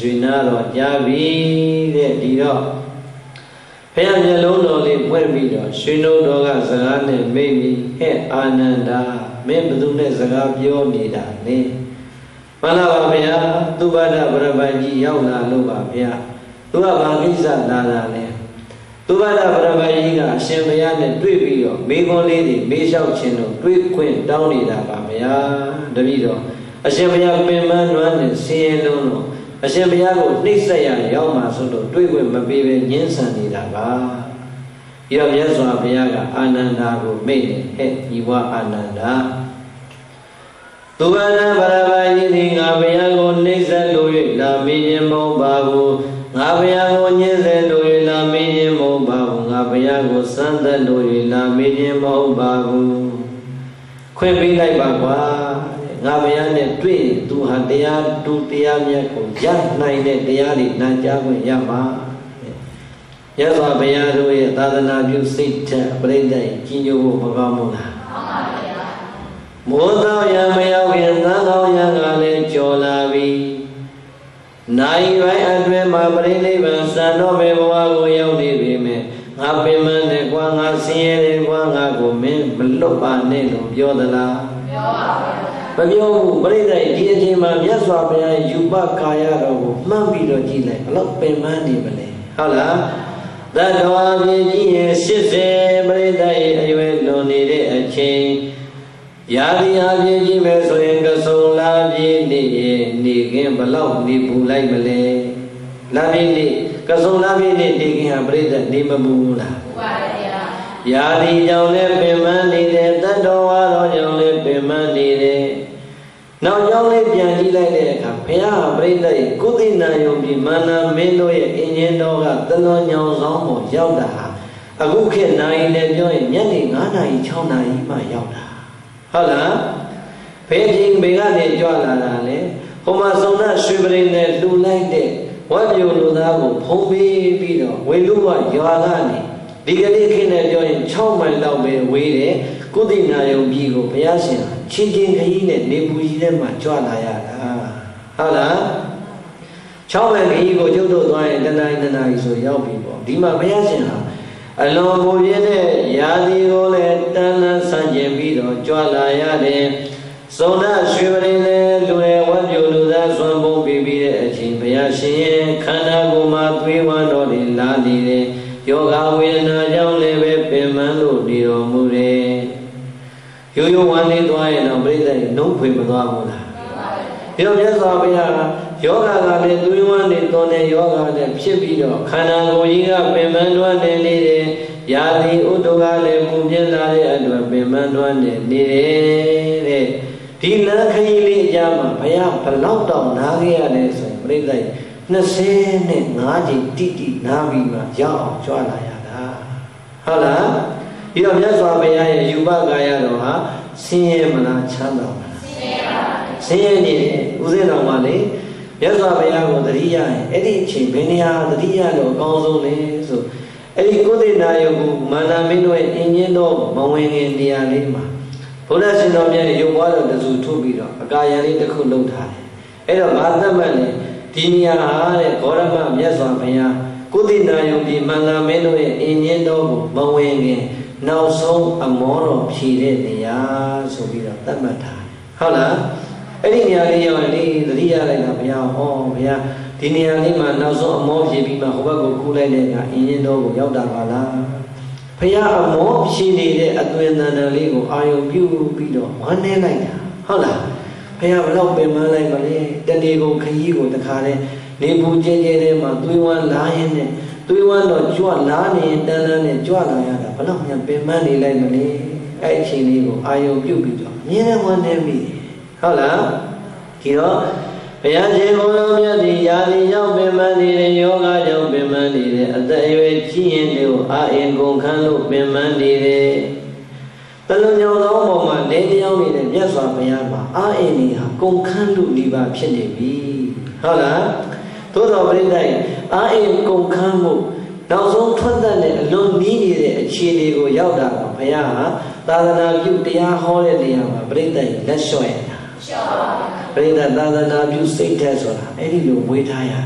S1: ရွှေနာတော်ကြားပြီတဲ့ဒီတော့ဘုရားမျက်လုံးတော်လေးပွင့်ပြီးတော့ရွှေနှုတ်တော်ကစကားနဲ့မိတ်ပြီးဟဲ့အာနန္ဒာမင်းဘယ်သူနဲ့စကားပြောနေတာလဲမှန်လားပါဗျာသူဘာဒဗရပိုင်ကြီးရောက်လာလို့ပါဗျာသူကဘာကိစ္စလာတာလဲသူဘာဒဗရပိုင်ကြီးကအရှင်ဘုရားနဲ့တွေ့ပြီးတော့မိခွန်းလေးတွေမေးလျှောက်ခြင်းတို့တွေ့ခွင့်တောင်းနေတာပါဗျာတပည့်တော်အရှင်ဘုရားပင်မနွမ်းနဲ့ဆင်းရဲလုံးတော့အရှင်ဘုရားကိုနှိမ့်ဆက်ရရောက်မှာဆိုတော့တွေ့ခွင့်မပေးဘဲညှင်းဆန်နေတာပါပြီးတော့မြတ်စွာဘုရားကအာနန္ဒာကိုမိတ်တယ်ဟဲ့ညီဝအာနန္ဒာသူဘာဒဗရပိုင်ကြီးဒီငါဘုရားကိုနှိမ့်ဆက်လို့၍လာမေးခြင်းမဟုတ်ပါဘူးငါဘုရားကိုညှင်းဆဲလို့၍လာမေးခြင်းမဟုတ်ပါဘူးငါဘုရားကိုစမ်းသပ်လို့၍လာမေးခြင်းမဟုတ်ပါဘူးခွင့်ပေးလိုက်ပါကွာငါဘုရားနဲ့တွေ့သူဟာတရားတူတရားမြတ်ကိုရနိုင်တဲ့တရားတွေနာကြားခွင့်ရပါရသော်ဘုရားတို့ရဲ့သာသနာပြုစိတ်ဓာတ်ပြိဋ္ဌာန်ကြီးညိုဖို့မကောင်းဘူးလားမှန်ပါဗျာမိုးသောရမရောက်ခင်သံဃောင်းရကလည်းကြော်လာပြီနိုင်ပိုင်းအတွင်းမှာပြိဋိဘံစံတော်မေဘဝကိုရောက်နေပြီမဲ့ငါပင်မနဲ့ကွာငါဆင်းရဲတယ်ကွာငါကိုမင်းမလွတ်ပါနဲ့လို့ပြောသလားပြောပါဘူးမပြောဘူးပြိဋိဒီအချိန်မှာမြတ်စွာဘုရားယူပကာယတော်ကိုမှန်းပြီးတော့ကြည့်လိုက်ဘလို့ပင်မနေမလဲဟုတ်လားသတ္တဝါပြည်ကြီးရဲ့ရှစ်ဆယ်ပြိဋိရဲ့အရွယ်လွန်နေတဲ့အချိန်ရာသီအပြည့်ကြီးပဲဆိုရင်ကဆုံလာပြည့်နေရဲ့နေခင်ဘလောက်နေပူလိုက်မလဲလာပြည့်နေကဆုံလာပြည့်နေနေခင်ဟာပြိဋိနေမပူဘူးလားပူပါရဲ့ဗျာရာသီကြောင့်လည်းပင်မနေတယ်တတ္တဝါတော်ကြောင့်လည်းပင်မနေတယ်နောက်ကြောင့်လည်းပြန်ကြည့်လိုက်တဲ့အခါဘုရားပြိဋိရဲ့ကုသိနာယုံပြီးမာနမင်းတို့ရဲ့အင်းရင်တော်ကသလွန်ညောင်ဆောင်ပေါ်ရောက်တာဟာအခုခေတ်နိုင်လည်းပြောရင်ညနေငါးနာရီခြောက်နာရီမှရောက်တာဟုတ်လားဘယ်ချိန်ဘယ်ကနေကြွလာတာလဲဟိုမှာစုံနာရွှေပရိနဲ့လှူလိုက်တဲ့ဝတ်ပြိုလူသားကိုဖုံးပေးပြီးတော့ဝေလူဝရွာကနေဒီကနေ့ခေတ်နဲ့ပြောရင်၆မိုင်လောက်ပဲဝေးတယ်ကုသိနာယုံပြည်ကိုဘုရားရှင်ချင်းချင်းခရီးနဲ့နေပူကြီးထဲမှာကြွလာရတာဟုတ်လား၆မိုင်ခရီးကိုကျုပ်တို့သွားရင်တနားတနားဆိုရောက်ပြီပေါ့ဒီမှာဘုရားရှင်ဟာအလွန်ကိုပြင်းတဲ့ရာသီကိုလည်းတန်လန်းဆန့်ကျင်ပြီးတော့ကြွလာရတယ်။စုံနာရွှေပရိလည်းလူရဲ့ဝတ်ပြုလူသားဆွမ်းပုံပြီးပြီးတဲ့အချိန်ဘုရားရှင်ရဲ့ခန္ဓာကိုယ်မှာသွေးဝမ်းတော်တွေလာနေတယ်။ယောဂဝေဒနာကြောင့်လည်းပဲပင်ပန်းလို့နေတော်မူတယ်။ရိုးရိုးဝမ်းလေးသွားရင်တော့ပြိဿရဲ့နှုတ်ဖွေမသွားဘူးလား။ဒီတော့မြတ်စွာဘုရားယောဂကလည်းသွေးဝမ်းတွေသွန်တဲ့ယောဂနဲ့ဖြစ်ပြီးတော့ခန္ဓာကိုယ်ကြီးကပင်ပန်းတွန်းနေနေတယ်။ယာတိဥဒ္ဒကလည်းပူပြင်းလာတဲ့အတွက်ပင်ပန်းတွန်းနေနေတယ်တဲ့။ဒီလမ်းခရီးလေးအကြမှာဘုရားဘလောက်တောင်နားခဲ့ရလဲဆိုရင်ပြိဿရဲ့နှစ်ဆယ်နဲ့ငါးချိန်တိတိနားပြီးမှရောက်အောင်ကြွလာရတာ။ဟုတ်လား။ဒီတော့မြတ်စွာဘုရားရဲ့ယူပကာယတော်ဟာဆင်းရဲမလားချမ်းသာမလား။ဆင်းရဲပါဘူး။ဆင်းရဲနေတယ်ဦးဇင်းတော်ကလေမြတ်စွာဘုရားကိုသတိရရင်အဲ့ဒီအချိန်ဘယ်နေရာသတိရလို့အကောင်းဆုံးလဲဆိုအဲ့ဒီကိုသိနာယုတ်ကိုမာနမင်းတို့ရဲ့အင်းချင်းတော်မဝင်ခင်နေရာလေးမှာဘုရားရှင်တော်မြတ်ရဲ့ရုပ်ပွားတော်တစုထုတ်ပြီးတော့အကာယံလေးတစ်ခုလုပ်ထားတယ်အဲ့တော့ဘာသတ်မှတ်လဲဒီနေရာဟာတဲ့ဂေါရမမြတ်စွာဘုရားကိုသိနာယုတ်ဒီမာနမင်းတို့ရဲ့အင်းချင်းတော်ကိုမဝင်ခင်နောက်ဆုံးအမောတော်ဖြည့်တဲ့နေရာဆိုပြီးတော့သတ်မှတ်ထားတယ်ဟုတ်လားအဲ့ဒီနေရာလေးရောက်ရင်လေသတိရလိုက်တာဘုရားဟောဘုရားဒီနေရာလေးမှာနောက်ဆုံးအမောဖြည့်ပြီးမှဟိုဘက်ကိုကူးလိုက်တဲ့အခါအင်းရင်တော်ကိုရောက်တာပါလားဘုရားအမောဖြည့်နေတဲ့အသွင်သဏ္ဍာန်လေးကိုအာယုံပြုပြီးတော့ဝမ်းနေလိုက်တာဟုတ်လားဘုရားဘလောက်ပင်မလိုက်ပါလေတဏီကိုခရီးကိုတခါလဲနေပူကျဲကျဲထဲမှာသွေးဝမ်းလာရင်နဲ့သွေးဝမ်းတော့ကြွလာနေတန်းတန်းနဲ့ကြွလာရတာဘလောက်မြန်ပင်မနေလိုက်မလဲအဲ့အချိန်လေးကိုအာယုံပြုပြီးတော့မြင်ရဝမ်းနေမိဟုတ်လားဒီတော့ဘုရားရှင်ကိုယ်တော်မြတ်ဒီယာတိရောက်ပင်မနေတဲ့ယောဂကြောင့်ပင်မနေတဲ့အသက်အရွယ်ကြီးရင်တို့အာအင်ကုန်ခန်းလို့ပင်မနေတယ်တလုံးညောင်းသောပုံမှာနေကြောင်းနေတဲ့မြတ်စွာဘုရားမှာအာအင်နေဟာကုန်ခန်းလို့ဒီပါဖြစ်နေပြီဟုတ်လားသို့တော်ပြိဿရဲ့အာအင်ကုန်ခန်းမှုနောက်ဆုံးထွက်သက်တဲ့အလွန်နီးနေတဲ့အခြေအနေကိုရောက်တာကဘုရားဟာသာသနာပြုတရားဟောတဲ့နေရာမှာပြိဿရဲ့လက်လျှော့ရတာလျှော့ပါဘူးပြိဿသာသနာပြုစိတ်ဓာတ်ဆိုတာအဲ့ဒီလိုဝေးထားရတယ်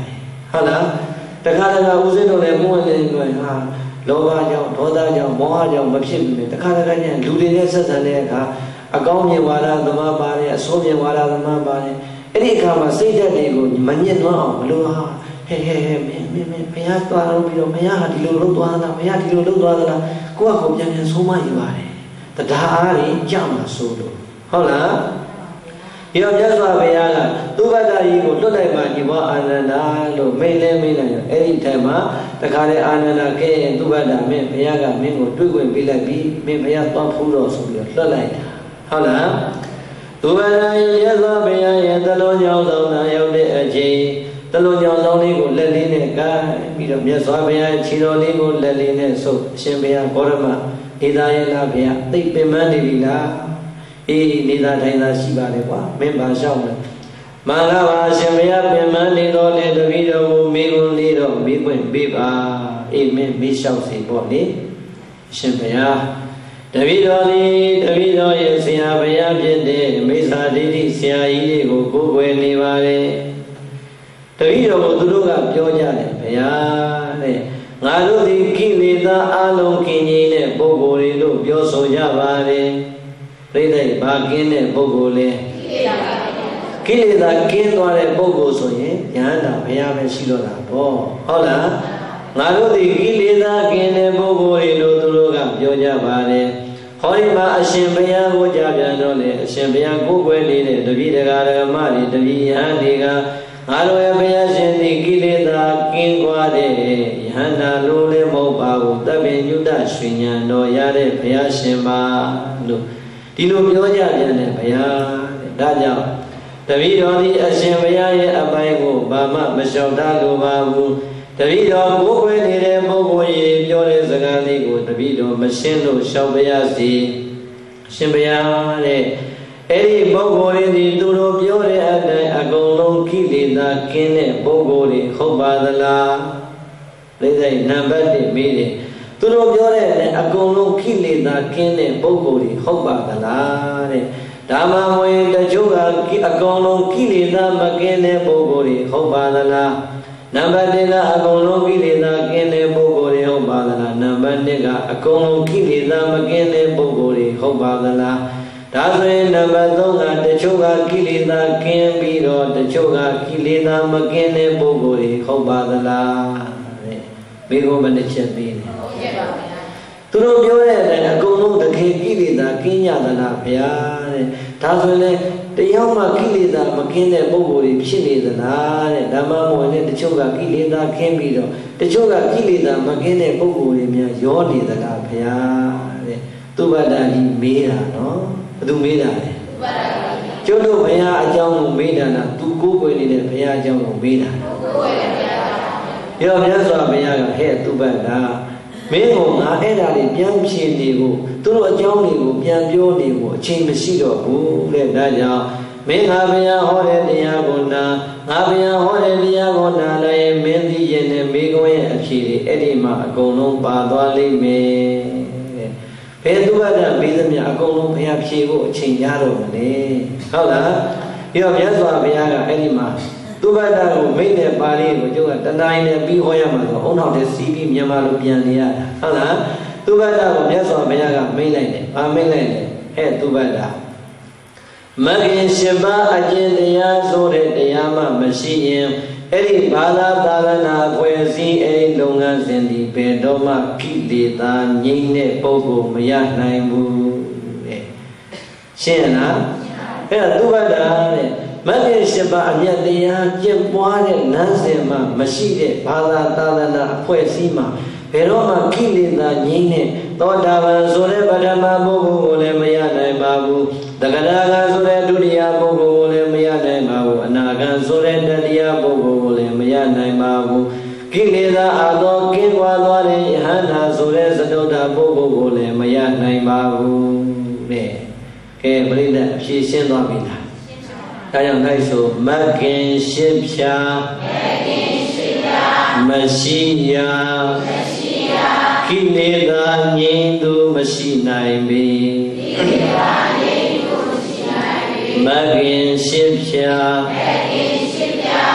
S1: ဟုတ်လားတခါတခါဦးစင်းတို့လည်းမှုဝင်နေတယ်ဟာလောဘကြောင့်ဒေါသကြောင့်မောဟကြောင့်မဖြစ်ဘူးလေတခါတခါကျရင်လူတွေနဲ့ဆက်ဆံတဲ့အခါအကောင်းမြင်ဝါဒသမားပါတယ်အဆိုးမြင်ဝါဒသမားပါတယ်အဲ့ဒီအခါမှာစိတ်ဓာတ်တွေကိုမညစ်နှောအောင်မလို့ဟာဟဲ့ဟဲ့ဟဲ့မင်းမင်းမင်းဘုရားသွားလို့ပြီးတော့ဘုရားဟာဒီလိုလုပ်သွားတာဘုရားဒီလိုလုပ်သွားတာကိုယ့်အကိုပြန်ပြန်ဆုံးမယူပါတယ်တရားအားတွေကြောက်မှဆိုလို့ဟုတ်လားဒီတော့မြတ်စွာဘုရားကသုဘတ္တကြီးကိုလွတ်လိုက်မှညီမအာနန္ဒာလို့မိန်လဲမိန်လိုက်ရောအဲ့ဒီထိုင်မှာတခါလေအာနန္ဒာကဲသုဘတ္တမင်းဘုရားကမင်းကိုတွေ့ခွင့်ပေးလိုက်ပြီမင်းဘုရားသွားဖူးတော့ဆိုပြီးတော့လွတ်လိုက်တာဟုတ်လားသုဘတ္တရဲ့မြတ်စွာဘုရားရဲ့တလုံးကြောင့်ဆောင်တာရောက်တဲ့အချိန်တလုံးကြောင့်ဆောင်လေးကိုလက်လေးနဲ့ကိုင်ပြီးတော့မြတ်စွာဘုရားခြေတော်လေးကိုလက်လေးနဲ့ဆုပ်အရှင်ဘုရားဂေါရမနေသားရဲ့လားဘုရားသိပင်မနေပြီလားအေးနေသားထိုင်သားရှိပါလေကွာမင်းပါလျှောက်မယ်မင်္ဂလာပါရှင်ဘုရားပင်မနေတော်လေတပည့်တော်ကိုမိကုန်လေးတော့မိခွင့်ပေးပါအေးမင်းမိလျှောက်စီပေါ့လေရှင်ဘုရားတပည့်တော်လေးတပည့်တော်ရဲ့ဆရာဘုရားဖြစ်တဲ့မိစ္ဆာဒိဋ္ဌိဆရာကြီးလေးကိုကိုးကွယ်နေပါလေတပည့်တော်ကိုသူတို့ကပြောကြတယ်ဘုရားတဲ့ငါတို့ဒီကိလေသာအလုံးကင်းကြီးတဲ့ပုဂ္ဂိုလ်တွေလို့ပြောဆိုကြပါတယ်ပြိဿဘာကင်းတဲ့ပုဂ္ဂိုလ်လဲကိလေသာကင်းသွားတဲ့ပုဂ္ဂိုလ်ဆိုရင်ဉာဏ်တော်ဘုရားပဲရှိတော့တာပေါ့ဟုတ်လားငါတို့ဒီကိလေသာကင်းတဲ့ပုဂ္ဂိုလ်တွေလို့သူတို့ကပြောကြပါတယ်ဟောဒီမှာအရှင်ဘုရားကိုကြပြန်တော့လေအရှင်ဘုရားကိုယ်ွယ်နေတဲ့တပည့်တရားဓမ္မတွေတပည့်ယဟန်တွေကငါတို့ရဲ့ဘုရားရှင်ဒီကိလေသာကင်းသွားတဲ့ယဟန္တာလို့လည်းမဟုတ်ပါဘူးတပ္ပိညုတရွှေဉဏ်တော်ရတဲ့ဘုရားရှင်ပါလို့ဒီလိုပြောကြပြန်တယ်ဘုရားတဲ့ဒါကြောင့်တပည့်တော်ဒီအရှင်ဘုရားရဲ့အပိုင်းကိုဘာမှမလျှောက်တတ်လိုပါဘူးတပည့်တော်ကိုယ်ွယ်နေတဲ့ပုဂ္ဂိုလ်ကြီးပြောတဲ့စကားလေးကိုတပည့်တော်မရှင်းလို့လျှောက်ပါရစေရှင်ဘုရားတဲ့အဲ့ဒီပုဂ္ဂိုလ်တွေဒီသူတို့ပြောတဲ့အတိုင်းအကုန်လုံးကိလေသာကင်းတဲ့ပုဂ္ဂိုလ်တွေဟုတ်ပါသလားလေးစိတ်နံပါတ်တစ်မေးတယ်သူတို့ပြောတဲ့အတိုင်းအကုန်လုံးကိလေသာကင်းတဲ့ပုဂ္ဂိုလ်တွေဟုတ်ပါသလားတဲ့ဒါမှမဟုတ်တချို့ကအကုန်လုံးကိလေသာမကင်းတဲ့ပုဂ္ဂိုလ်တွေဟုတ်ပါသလားနံပါတ်တစ်ကအကုန်လုံးကိလေသာကင်းတဲ့ပုဂ္ဂိုလ်တွေဟုတ်ပါသလားနံပါတ်နှစ်ကအကုန်လုံးကိလေသာမကင်းတဲ့ပုဂ္ဂိုလ်တွေဟုတ်ပါသလားဒါဆိုရင်နံပါတ်သုံးကတချို့ကကိလေသာကင်းပြီးတော့တချို့ကကိလေသာမကင်းတဲ့ပုဂ္ဂိုလ်တွေဟုတ်ပါသလားတဲ့မိဂုံးမတစ်ချက်ပြီးတယ်ဟုတ်ကဲ့ပါဗျာသူတို့ပြောတဲ့အတိုင်းအကုန်လုံးတကယ်ကိလေသာကင်းကြသလားဗျာတဲ့ဒါဆိုရင်တယောက်မှကိလေသာမကင်းတဲ့ပုဂ္ဂိုလ်တွေဖြစ်နေသလားတဲ့ဓမ္မမဝင်တဲ့တချို့ကကိလေသာကင်းပြီးတော့တချို့ကကိလေသာမကင်းတဲ့ပုဂ္ဂိုလ်တွေများရောနေသလားဗျာတဲ့သုဘတ္တကြီးမေးတာနော်ဘယ်သူမေးတာလဲကျွတ်တို့ဘုရားအကြောင်းကိုမေးတာလားသူကိုယ်ွယ်နေတဲ့ဘုရားအကြောင်းကိုမေးတာကိုယ်ွယ်တဲ့ဘုရားရောမြတ်စွာဘုရားကဟဲ့သုဘတ္တမင်းကငါအဲ့ဒါတွေပြန်ဖြေနေကိုသူတို့အကြောင်းတွေကိုပြန်ပြောနေကိုအချိန်မရှိတော့ဘူးတဲ့ဒါကြောင့်မင်းငါဘုရားဟောတဲ့တရားကိုနာငါဘုရားဟောတဲ့တရားကိုနာလည်းမင်းသိရဲ့နဲ့မိကုံးရဲ့အဖြေတွေအဲ့ဒီမှာအကုန်လုံးပါသွားလိမ့်မယ်ဘယ်သူကတည်းကပြီးသမျှအကုန်လုံးဘုရားဖြေဖို့အချိန်ရတော့မလဲဟုတ်လားပြီးတော့မြတ်စွာဘုရားကအဲ့ဒီမှာသုဘတ္တကိုမိတ်တဲ့ပါဠိကိုကျုပ်ကတဏှာနဲ့ပြီးဟောရမှာဆိုအုံနောက်တဲ့စီးပြီးမြန်မာလိုပြန်နေရတာဟုတ်လားသုဘတ္တကိုမြတ်စွာဘုရားကမိတ်လိုက်တယ်ဗာမိတ်လိုက်တယ်ဟဲ့သုဘတ္တမဂ္ဂင်၈ပါးအကျင့်တရားဆိုတဲ့တရားမှမရှိရင်အဲ့ဒီဘာသာသာသနာဖွဲ့စည်းအဲ့ဒီလုပ်ငန်းစဉ်ဒီဘယ်တော့မှကိလေသာငြိမ့်တဲ့ပုဂ္ဂိုလ်မရနိုင်ဘူးတဲ့ရှင်းလားအဲ့ဒါသုဘတ္တတဲ့မဂ္ဂင်၈ပါးအမြတ်တရားကျင့်ပွားတဲ့လမ်းစဉ်မှာမရှိတဲ့ဘာသာသာသနာအဖွဲ့အစည်းမှာဘယ်တော့မှကိလေသာငြိမ်းတဲ့သောတာပန်ဆိုတဲ့ပထမပုဂ္ဂိုလ်ကိုလည်းမရနိုင်ပါဘူးတဂရဂံဆိုတဲ့ဒုတိယပုဂ္ဂိုလ်ကိုလည်းမရနိုင်ပါဘူးအနာဂံဆိုတဲ့တတိယပုဂ္ဂိုလ်ကိုလည်းမရနိုင်ပါဘူးကိလေသာအသောကင်းကွာသွားတဲ့ယဟန္တာဆိုတဲ့သတုတ္တပုဂ္ဂိုလ်ကိုလည်းမရနိုင်ပါဘူးတဲ့ကဲပြိဿအဖြေရှင်းသွားပြီလားဒါကြောင့်လိုက်ဆိုမဂ္ဂင်ရှစ်ဖြာမဂ္ဂင်ရှစ်ဖြာမရှိရာမရှိရာကိလေသာငြိမ်းသူမရှိနိုင်ပေကိလေသာငြိမ်းသူမရှိနိုင်ပေမဂ္ဂင်ရှစ်ဖြာမဂ္ဂင်ရှစ်ဖြာ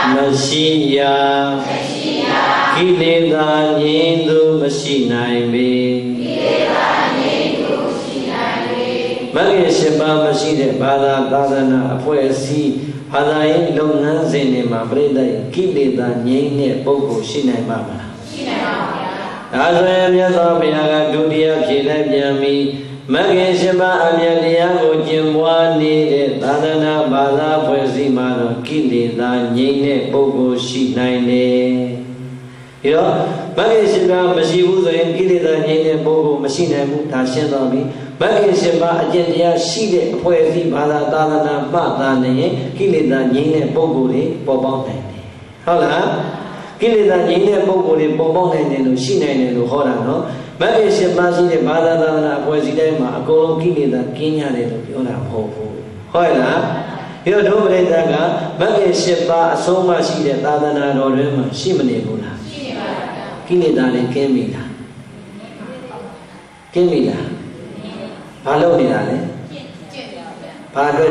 S1: Mashiya Kileda Nyindu Mashinaibe Magi Shiba Mashide Bada Dadana Apoesi Hadayi Longan Zenema Breda Kileda Nyine Boko Shinai Mama Azaya Myasa Biyaga Dudia Kila Byami Magi Shiba Amyaliyago Jimwani Dadana Bada Poesi Mano Kileda Nyine Boko Shinai Yo, Magi Shiba Mashibu Zain Kileda Nyine Boko Mashinai Tashandami Magi Shiba Ajendia Shide Poesi Bada Dadana Badane Kileda Nyine Boko Bobone Hola Kileda Nyine Boko Bobone Shinai no Horano Magi Shiba Shide Bada Dadana Poesi Dema Agolo Kileda Kenya Yona Hopo Hola Yo Dobre Daga Magi Shiba Asoma Shide Dadana Lorema Shimane Bula Kileda Kemila Kemila Hello Nidale Pardon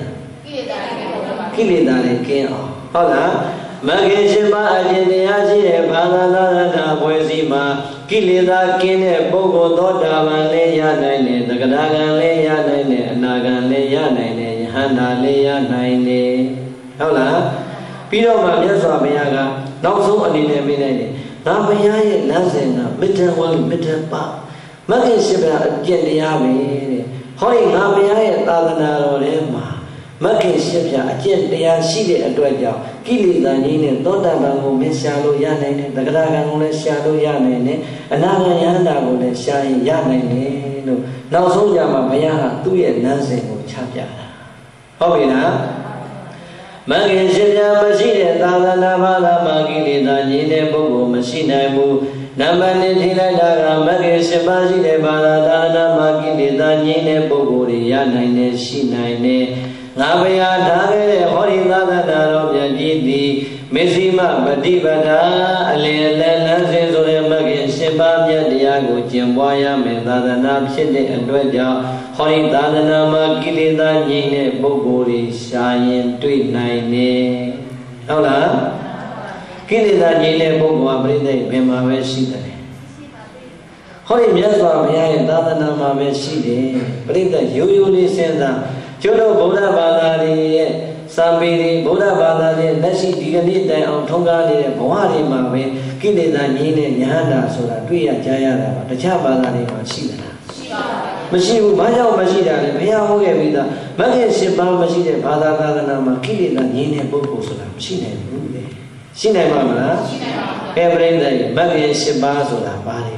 S1: Kileda Ken Hola Magi Shiba Ajendia Shide Bada Dadana Poesi Ma Kileda Kene Boko Doda Leya Nine Dagadagan Leya Nine Nagan Leya Nine Hana Leya Nine Hola Pino Mamia Biaga Not so Anine Minene Namaya Lazena Bitter One Bitter Pa Magi Shiba Ajendiabe Hoi Namaya Tadana Rema Magi Shiba Ajendia Shide Adwaja Kileda Nine Doda Bango Mishalo Yanine Dagadagan Shalo Yanine Anaga Yanda Bole Shai Yanine no Now so Yama Bayaha Tuya Nansen Chapia Hobina Magi Shiba Mashine Tadana Bala Magileda Nine Bogo Machine Mu Namani Daga Magi Shiba Shide Bala Dana Magileda Nine Bogo Yanine Shinine Nabaya Dagare Hori Dana Robjidi Mizima Badibada Alele Lazizore Magi Shiba Diago Jimwaya Medana Shide and Dwaja Hori Dana Magileda Nine Bogori Shayin Tweet Nine Hola Kileda Nine Bogo Abride Bema Veshida Hori Miaswa Maya Dana Maveshide Brida Yuli Senda Jodo Buddha Badari Sambiri Buddha Badari Nashi Digani on Tongani Bohari Mabe Kileda Nine Yanda Soda Tuya Jaya the Chabadari Machida Mashibu Maya Mashida Maya Vida Magi Shiba Mashida Bada Nama Kileda Nine Boko Soda Shine Shine Mamma Every day Magi Shiba Soda Bari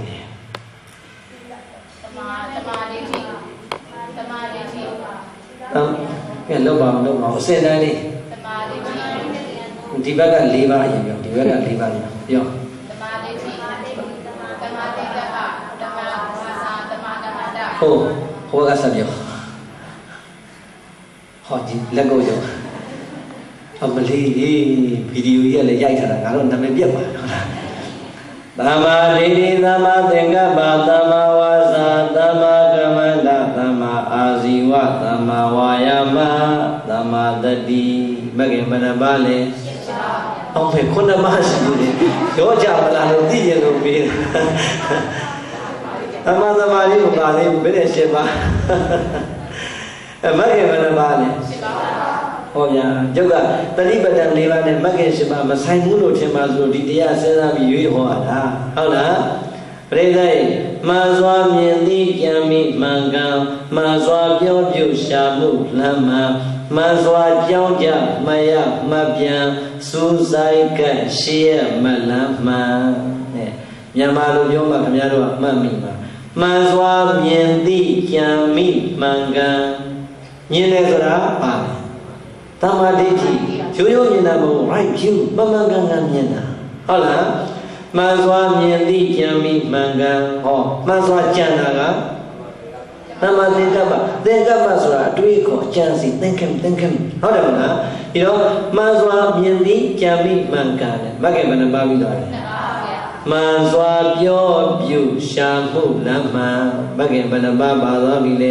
S1: Um, hello, Bob, no, no, say that. Divaga Liva, Divaga Liva, yo. Oh, what else have you? Hot, let go, yo. I believe video yellow yaita, I don't have a beer. Dama Lady Dama Denga Dama Waza Dama Gamanda Dama Aziwa Dama Wayama Dama Dadi Bagaimana Bale Oh my God, Mashi Yo Jabala Diano Be Dama Dama Bale Benesheba Bagaimana Bale Oh yeah, Joga, Taliban Levan and Magashiba, Masai Muno Chemazu, Didia Sena Yuhoada, Hala, Prede, Mazwa Mindi Yami Manga, Mazwa Yoju Shabu Lama, Mazwa Joja Maya Mabia, Suzaika Shia Malama, Yamalu Yoma Kamyaro Mamima, Mazwa Mindi Yami Manga, Yinezra. Tamaditi, Joyo Yinamo, right you, Mamanga Yana. Hola, Mazwa Yendi Yami Manga, oh, Mazwa Janaga, Namadikaba, then Gabasra, Twiko, Chansi, thank him, thank him. However, you know, Mazwa Yendi Yami Manga, Bagaman Babylon. Mazwa Bio, you, Shamu, Lama, Bagaman Baba, Vile.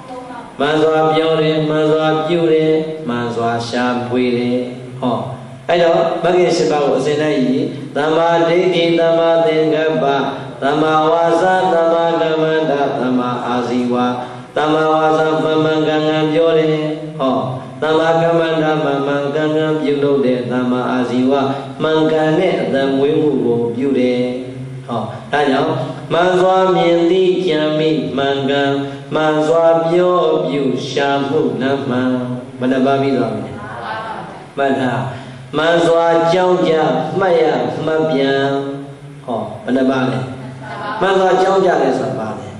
S1: Mazwa Biore, Mazwa Pure, Mazwa Shampure, oh, I အဲ့တော့မဂ္ဂင်၈ပါးကိုအစဉ်တိုင်းကြီးသမ္မာဒိဋ္ဌိသမ္မာသင်္ကပ္ပသမ္မာဝါစာသမ္မာကမ္မန္တသမ္မာအာဇီဝသမ္မာဝါစာမှန်မှန်ကန်ကန်ပြောတယ်ဟောသမ္မာကမ္မန္တမှန်မှန်ကန်ကန်ပြုလုပ်တဲ့သမ္မာအာဇီဝမှန်ကန်တဲ့အတန်မွေးမှုကိုပြုတယ်ဟောဒါကြောင့်မှန်စွာမြင်သိကြံမိမှန်ကန်မှန်စွာပြောပြုရှာမှုလမ်းမှန်ဘယ်နှပါပြီးသွားပြီမှန်တာမှန်စွာကြောင်းကြမှတ်ရမှတ်ပြန်ဟောဘယ်နှပါလဲမှန်စွာကြောင်းကြလဲဆိုတာပါလေ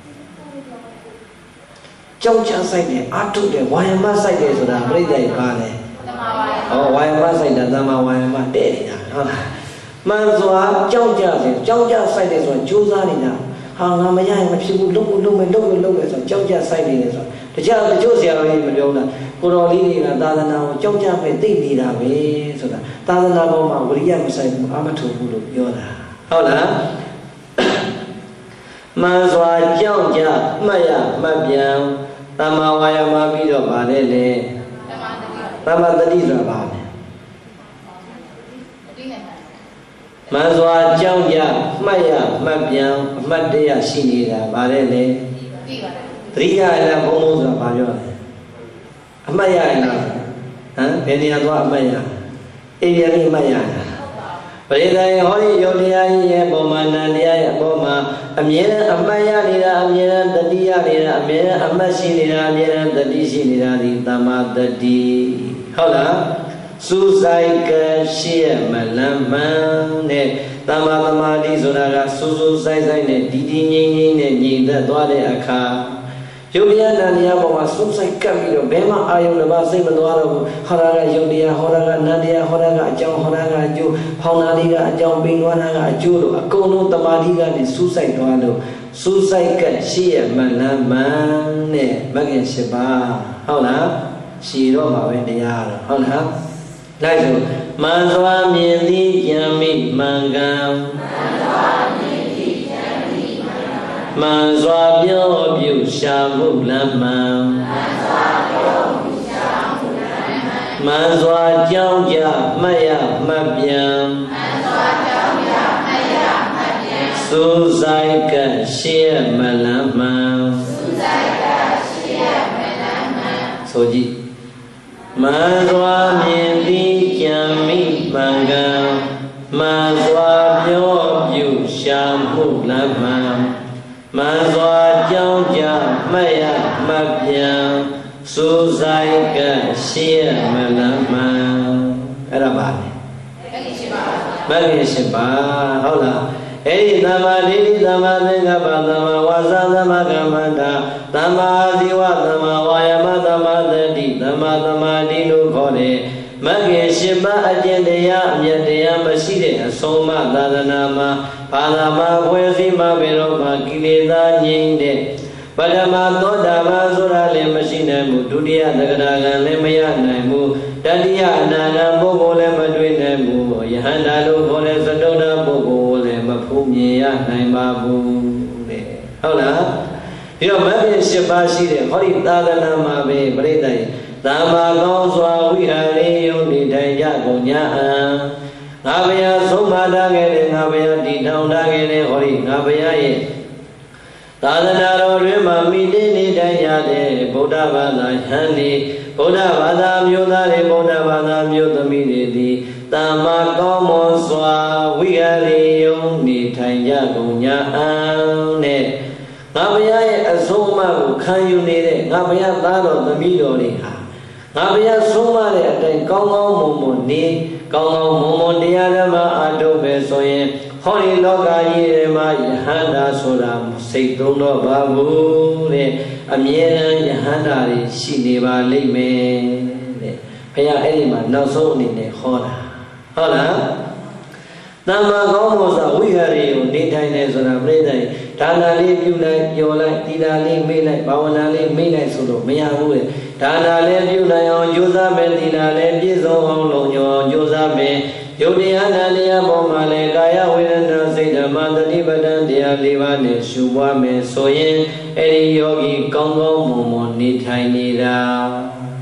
S1: ကြောင်းကြဆိုင်တယ်အာထုတယ်ဝါယမဆိုင်တယ်ဆိုတာပြိတ္တိပါလေဟောဝါယမဆိုင်တာသမ္မာဝါယမတဲ့နေတာဟုတ်လားမှန်စွာကြောင်းကြတယ်ကြောင်းကြဆိုင်တယ်ဆိုတာကြိုးစားနေတာဟာငါမရရင်မဖြစ်ဘူးလုပ်ဖို့လုပ်မယ်လုပ်မယ်လုပ်မယ်ဆိုတော့ကြောင်းကြဆိုင်နေတယ်ဆိုတော့တခြားတချို့ဆရာတော်ကြီးမပြောလားကိုတော်လေးတွေကသာသနာကိုကြောင်းကြမဲ့သိနေတာပဲဆိုတာသာသနာပေါ်မှာဝိရိယမဆိုင်ဘူးအာမထုဘူးလို့ပြောတာဟုတ်လားမှန်စွာကြောင်းကြမှတ်ရမှတ်ပြန်သမ္မာဝါယာမပြီးတော့ဗါလဲလေသမ္မာတတိဆိုတာဗါလဲမှန်စွာကြောင်းကြမှတ်ရမှတ်ပြန်အမှတ်တရရှိနေတာဗါလဲလေသတိရလားဘုံဘုံဆိုတာဗါပြောတယ်အမှတ်ရလားဟမ်ဘယ်နေရာသွားအမှတ်ရအိမ်ရနေမှတ်ရတာပရိသတ်ဟောဒီယုတ်တရားကြီးရဲ့ပုံမှန်နံတရားရဲ့အပေါ်မှာအမြဲတမ်းအမှတ်ရနေတာအမြဲတမ်းတတိယနေတာအမြဲတမ်းအမှတ်ရှိနေတာအမြဲတမ်းတတိရှိနေတာဒီသမ္မာတတိဟုတ်လားစူဆိုင်ကရှိရမလမ်းမှန်တဲ့သမ္မာသမာဓိဆိုတာကစူးစူးဆိုင်ဆိုင်နဲ့ဒီဒီငြိမ့်ငြိမ့်နဲ့ညီသက်သွားတဲ့အခါယုတ်တရားနံတရားပေါ်မှာစူးစိုက်ကပ်ပြီးတော့ဘယ်မှာအာယုံတစ်ပါးစိတ်မသွားတော့ဘူးဟောတာကယုတ်တရားဟောတာကနံတရားဟောတာကအကြောင်းဟောတာကအကျိုးဖောင်းတာလေးကအကြောင်းပင်သွားတာကအကျိုးလို့အကုန်လုံးတမာတိကနေစူးစိုက်သွားလို့စူးစိုက်ကရှိရမှန်လားမှန်နဲ့မဂ္ဂင်၈ပါးဟုတ်လားရှိတော့မှာပဲတရားတော့ဟုတ်လားလိုက်ဆိုမှန်စွာမြင်သိဉာဏ်မိမှန်ကန်မှန်စွာမြင်သိဉာဏ်မိမှန်ကန်မှန်စွာပြောပြုရှာမှုလမ်းမှန်မှန်စွာပြောပြုရှာမှုလမ်းမှန်မှန်စွာကြောင်းကြမှတ်ရမှတ်ပြန်မှန်စွာကြောင်းကြမှတ်ရမှတ်ပြန်စူးစိုက်ကရှေ့မလမ်းမှန်စူးစိုက်ကရှေ့မလမ်းမှန်ဆိုကြည့်မှန်စွာမြင်သိကြံမိမှန်ကန်မှန်စွာပြောပြုရှာမှုလမ်းမှန်မှန်စွာကြောင်းကြမှတ်ရမှတ်ပြန်စူးစိုက်ကရှေ့မလမ်းမှန်အဲ့ဒါပါလေမဂ္ဂင်၈ပါးမဂ္ဂင်၈ပါးဟုတ်လားအဲ့ဒီသမ္မာဒိဋ္ဌိသမ္မာသင်္ကပ္ပသမ္မာဝါစာသမ္မာကမ္မန္တသမ္မာအာဇီဝသမ္မာဝါယာမသမ္မာသတိသမ္မာသမာဓိလို့ခေါ်တယ်မဂ္ဂင်၈ပါးအကျင့်တရားအမြတ်တရားမရှိတဲ့အဆုံးအမသာသနာမှာဘာသာမှာဖွဲ့စည်းမှာပဲတော့မှာကိလေသာငြိမ်းတဲ့ပထမသောတာပန်ဆိုတာလည်းမရှိနိုင်ဘူးဒုတိယသက္ကရာကံလည်းမရနိုင်ဘူးတတိယအနာဂံပုဂ္ဂိုလ်လည်းမတွေ့နိုင်ဘူးယဟန္တာလို့ခေါ်တဲ့သတ္တုဒ္ဓပုဂ္ဂိုလ်လည်းမဖူးမြင်ရနိုင်ပါဘူးတဲ့ဟုတ်လားဒီတော့မဂ္ဂင်၈ပါးရှိတဲ့ဟောဒီသာသနာမှာပဲပြိတ္တိသမ္မာကောင်းစွာဝိဟာရေယုံနေထိုင်ကြကုန်ညာအံငါဘုရားဆုံးမထားခဲ့တဲ့ငါဘုရားတည်ထောင်ထားခဲ့တဲ့ဟောဒီငါဘုရားရဲ့သာသနာတော်တွင်မှမိတိနေထိုင်ကြတဲ့ဗုဒ္ဓဘာသာဟန်ဒီဗုဒ္ဓဘာသာမျိုးသားတွေဗုဒ္ဓဘာသာမျိုးသမီးတွေသည်သမ္မာကောင်းမွန်စွာဝိဟာရေယုံနေထိုင်ကြကုန်ညာအံနဲ့ငါဘုရားရဲ့အဆုံးအမကိုခံယူနေတဲ့ငါဘုရားသားတော်သမီးတော်တွေဟာငါဘုရားဆုံးမတဲ့အတိုင်းကောင်းကောင်းမွန်မွန်နေကောင်းကောင်းမွန်မွန်တရားဓမ္မအားထုတ်ပဲဆိုရင်ဟောဒီလောကကြီးထဲမှာယဟန္တာဆိုတာစိတ်သုံးတော့ပါဘူးတဲ့အမြဲတမ်းယဟန္တာတွေရှိနေပါလိမ့်မယ်တဲ့ဘုရားအဲ့ဒီမှာနောက်ဆုံးအနေနဲ့ဟောတာဟုတ်လားသမ္မာကောင်းမွန်စွာဝိဟာရေကိုနေထိုင်နေဆိုတာပြိဿဒါနလေးပြုလိုက်ပျော်လိုက်သီလလေးမေ့လိုက်ဘာဝနာလေးမေ့လိုက်ဆိုတော့မရဘူးတဲ့ဒါနလေးပြုနိုင်အောင်ကြိုးစားမယ်သီလလေးပြည့်စုံအောင်လုံညောအောင်ကြိုးစားမယ်ယုတ်တရားနာတရားပေါ်မှာလည်းကာယဝေဒနာစိတ်ဓမ္မတတိပဋ္ဌာန်တရား၄ပါးနဲ့ရှုပွားမယ်ဆိုရင်အဲ့ဒီယောဂီကောင်းကောင်းမွန်မွန်နေထိုင်နေတာ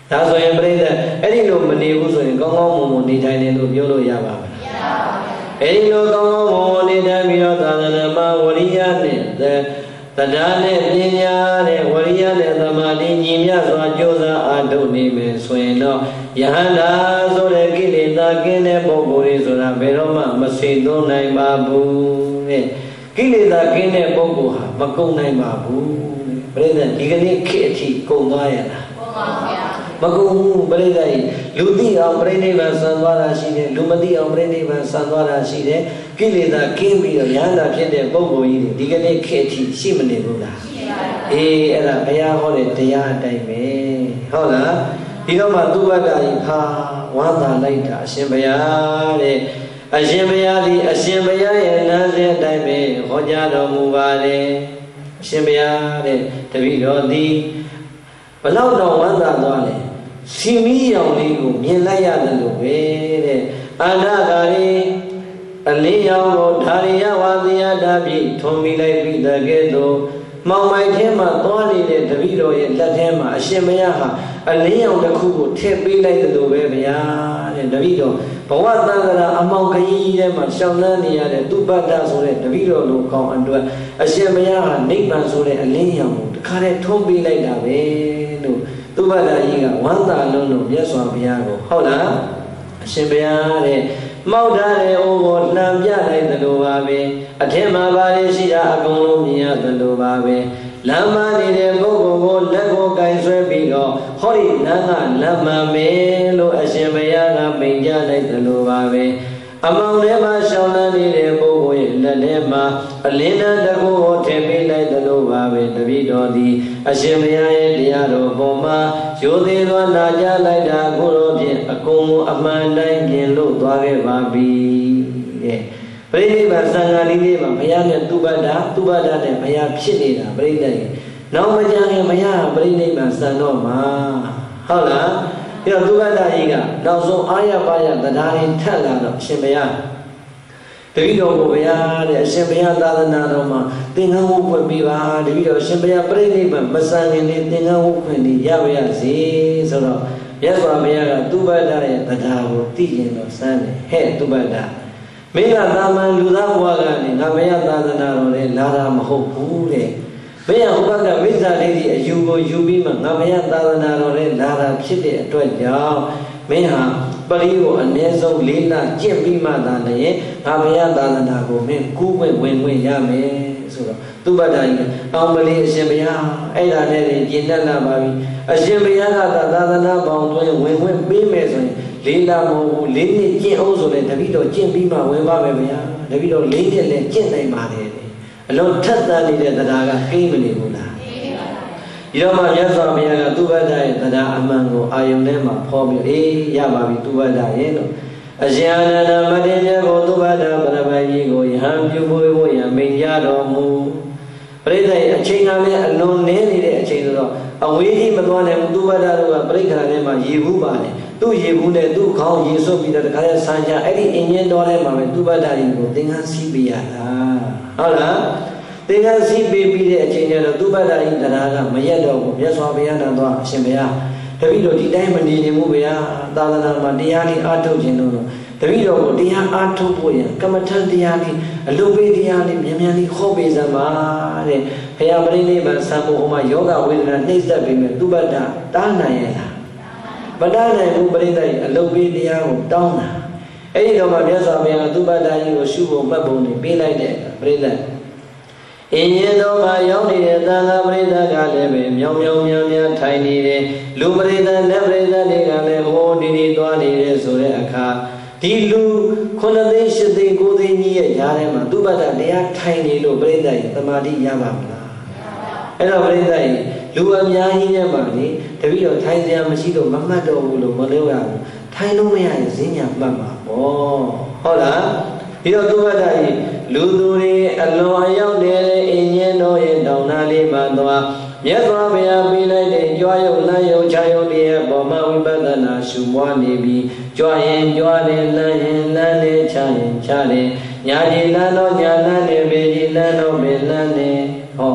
S1: ဒါဆိုရင်ပြိဿအဲ့ဒီလိုမနေဘူးဆိုရင်ကောင်းကောင်းမွန်မွန်နေထိုင်တယ်လို့ပြောလို့ရပါမလားမရပါဘူးအဲ့ဒီလိုကောင်းကောင်းမွန်မွန်နေထိုင်ပြီးတော့သာသနာမှာဝရိယနဲ့တရားနဲ့ပညာနဲ့ဝရိယနဲ့သမာဓိညီမြစွာကြိုးစားအားထုတ်နေမယ်ဆိုရင်တော့ယဟန္တာဆိုတဲ့ကိလေသာကင်းတဲ့ပုဂ္ဂိုလ်တွေဆိုတာဘယ်တော့မှမစိတ်သုံးနိုင်ပါဘူးတဲ့ကိလေသာကင်းတဲ့ပုဂ္ဂိုလ်ဟာမကုန်နိုင်ပါဘူးတဲ့ပြိဿဒီကနေ့ခေတ်အထိကုန်သွားရလားကုန်ပါဗျာမကုန်ဘူးပြိဿကြီးလူသိအောင်ပြိဋိဘံဆံသွားတာရှိတယ်လူမသိအောင်ပြိဋိဘံဆံသွားတာရှိတယ်ကိလေသာကင်းပြီးတော့ယဟန္တာဖြစ်တဲ့ပုဂ္ဂိုလ်ကြီးတွေဒီကနေ့ခေတ်အထိရှိမနေဘူးလားရှိပါဘူးအေးအဲ့ဒါဘုရားဟောတဲ့တရားအတိုင်းပဲဟုတ်လားဒီတော့မှသူ့ဘက်ကကြီးဟာဝါသာလိုက်တာအရှင်ဘုရားတဲ့အရှင်ဘုရားဒီအရှင်ဘုရားရဲ့လမ်းစဉ်အတိုင်းပဲဟောကြားတော်မူပါတယ်အရှင်ဘုရားတဲ့တပည့်တော်သည်ဘလောက်တော့ဝမ်းသာသွားလဲစီမီရောင်လေးကိုမြင်လိုက်ရတယ်လို့ပဲတဲ့အာနာဂါရီအလင်းရောင်ကိုဓာရိယဝါသီယဓာပြည့်ထုံမိလိုက်ပြီးတဲ့ကဲ့သို့မောင်မိုက်ထဲမှာသွားနေတဲ့တပည့်တော်ရဲ့လက်ထဲမှာအရှင်ဘုရားဟာအလင်းရောင်တစ်ခုကိုထည့်ပေးလိုက်တယ်လို့ပဲဗျာတဲ့တပည့်တော်ဘဝတန်ခါအမောင်ခရီးထဲမှာရှောင်လန်းနေရတဲ့သူပတ္တဆိုတဲ့တပည့်တော်လိုကောင်းအတွက်အရှင်ဘုရားဟာနိဗ္ဗာန်ဆိုတဲ့အလင်းရောင်ကိုတခါတည်းထုံးပေးလိုက်တာပဲလို့သူပတ္တကြီးကဝမ်းသာလုံးလို့မြတ်စွာဘုရားကိုဟုတ်လားအရှင်ဘုရားတဲ့မောက်ထားတဲ့အိုးကိုလှမ်းပြလိုက်သလိုပါပဲအထက်မှာပါလေရှိတာအကုန်လုံးမြင်ရသလိုပါပဲလမ်းမနေတဲ့ပုဂ္ဂိုလ်ကိုလက်ကိုကင်ဆွဲပြီးတော့ဟောဒီလမ်းကလမ်းမှန်မယ်လို့အရှင်ဘုရားကမိန့်ကြားလိုက်သလိုပါပဲအမောင်ထဲမှာရှောင်းလန်းနေတဲ့ပုဂ္ဂိုလ်ရဲ့လက်ထဲမှာအလင်းတန်းတစ်ခုကိုထည့်ပေးလိုက်သလိုပါပဲတပည့်တော်သည်အရှင်ဘုရားရဲ့တရားတော်ပေါ်မှာရိုသေသောနာကြားလိုက်တာကိုယ်တော်ဖြင့်အကုန်အမှန်တိုင်းမြင်လို့သွားခဲ့ပါပြီတဲ့ပြိဋိဘံသံဃာလေးလေးမှာဘုရားနဲ့သူပတ္တသူပတ္တနဲ့ဘုရားဖြစ်နေတာပြိဋိရဲ့နောက်မကြခင်ဘုရားပြိဋိဘံစံတော့မှာဟုတ်လားဒီတော့သူပတ္တကြီးကနောက်ဆုံးအာရပါရတရားရင်းထက်လာတော့အရှင်ဘုရားတပည့်တော်ကိုဘုရားတဲ့အရှင်ဘုရားသာသနာတော်မှာသင်္ကန်းဝတ်ဖွင့်ပေးပါတပည့်တော်အရှင်ဘုရားပြိဋိဘံမစံခင်လေးသင်္ကန်းဝတ်ဖွင့်လေးရပါရစေဆိုတော့မြတ်စွာဘုရားကသူပတ္တရဲ့တရားကိုသိရင်တော့စမ်းတယ်ဟဲ့သူပတ္တမင်းကသာမန်လူသားဘဝကနေငါဘုရားသာသနာတော်နဲ့လာတာမဟုတ်ဘူးတဲ့ဘုရားဟောကမိစ္ဆာလေးကြီးအယူကိုယူပြီးမှငါဘုရားသာသနာတော်နဲ့လာတာဖြစ်တဲ့အတွက်ကြောင့်မင်းဟာပရိကိုအနည်းဆုံးလေးလကျင့်ပြီးမှသာလည်းငါဘုရားသာသနာကိုမင်းကူးခွင့်ဝင်ခွင့်ရမယ်ဆိုတော့သူပတ္တကြီးအောင်မလေးအရှင်ဘုရားအဲ့ဒါနဲ့ကျင့်တတ်လာပါပြီအရှင်ဘုရားကသာသနာပေါင်းတွင်ဝင်ခွင့်ပေးမယ်ဆိုရင်လေးလာမဟုတ်ဘူးလေးနှစ်ကျင့်အောင်ဆိုလည်းတပည့်တော်ကျင့်ပြီးမှဝင်ပါမယ်ဗျာတပည့်တော်လေးနှစ်လည်းကျင့်နိုင်ပါတယ်အလုံးထက်သန်နေတဲ့တရားကကိမနေဘူးလားဒီတော့မှမြတ်စွာဘုရားကသူပတ္တရဲ့တရားအမှန်ကိုအာယုန်ထဲမှာဖော်ပြီးအေးရပါပြီသူပတ္တရဲ့လို့အရှင်အာနန္ဒမထေရကိုသူပတ္တပရမကြီးကိုယဟန်ပြုဖို့ရမိန်ကြတော်မူပရိသတ်အချိန်ကလည်းအလွန်နည်းနေတဲ့အချိန်ဆိုတော့အဝေးကြီးမသွားနိုင်ဘူးသူပတ္တတို့ကပြိဋ္ဌာန်ထဲမှာရေဘူးပါတယ်သူ့ရေဘူးနဲ့သူ့ခေါင်းရေဆွတ်ပြီးတော့တခါလဲဆန်းချအဲ့ဒီအင်းကြီးတော်ထဲမှာပဲသူပတ္တကြီးကိုသင်္ကန်းစီးပေးရတာဟုတ်လားသင်္ကန်းစီးပေးပြီးတဲ့အချိန်ကျတော့သူပတ္တကြီးတရားကမရက်တော့ဘူးမြတ်စွာဘုရားတော်အရှင်ဘုရားတပည့်တော်ဒီတိုင်းမနေနေဘူးဗျာသာသနာမှာတရားလေးအားထုတ်ခြင်းလို့တပည့်တော်ကိုတရားအားထုတ်ဖို့ရကမ္မထံတရားလေးအလုပေးတရားလေးမြန်မြန်လေးခေါ်ပေးစမ်းပါတဲ့ဘုရားပြိဋိဘံသံဃာဟောမှာယောဂဝေဒနာနှိမ့်ဆက်ပြီးမဲ့သူပတ္တတားနိုင်ရလားမတားနိုင်ဘူးပြိဋိအလုပေးတရားကိုတောင်းတာအဲ့ဒီတော့မှမြတ်စွာဘုရားသူပတ္တကြီးကိုရှုဖို့မှတ်ပုံနေပေးလိုက်တဲ့ပြိဋိအင်းရင်တော်မှာရောက်နေတဲ့သံဃာပရိသတ်ကလည်းပဲမြောင်မြောင်များများထိုင်နေတယ်လူပရိသတ်နဲ့ပရိသတ်တွေကလည်းဟိုဒီဒီသွားနေတယ်ဆိုတဲ့အခါဒီလူခုနှစ်သိန်းရှစ်သိန်းကိုးသိန်းကြီးရဲ့ဈာထဲမှာသူပတ္တတရားထိုင်နေလို့ပရိသတ်ရဲ့သမာဓိရပါမလားအဲ့တော့ပရိသတ်ရဲ့လူအများကြီးနဲ့မှလေတပည့်တော်ထိုင်စရာမရှိတော့မမှတ်တော့ဘူးလို့မလုပ်ရဘူးထိုင်လို့မရရင်ဈဉ္ညာမှတ်မှာပေါ့ဟုတ်လားဒီတော့သူပတ္တရဲ့လူသူတွေအလွန်အရောက်နေတဲ့အင်းရင်တော်ရဲ့တောင်းနာလေးမှာသွားမြတ်စွာဘုရားပေးလိုက်တဲ့ကြွားရုပ်လမ်းရုပ်ခြားရုပ်တွေရဲ့ပေါ်မှာဝိပဿနာရှုပွားနေပြီးကြွားရင်ကြွားတယ်လမ်းရင်လမ်းတယ်ခြားရင်ခြားတယ်ညာကြီးလမ်းတော့ညာလမ်းတယ်ဘေကြီးလမ်းတော့ဘေလမ်းတယ်ဟောစ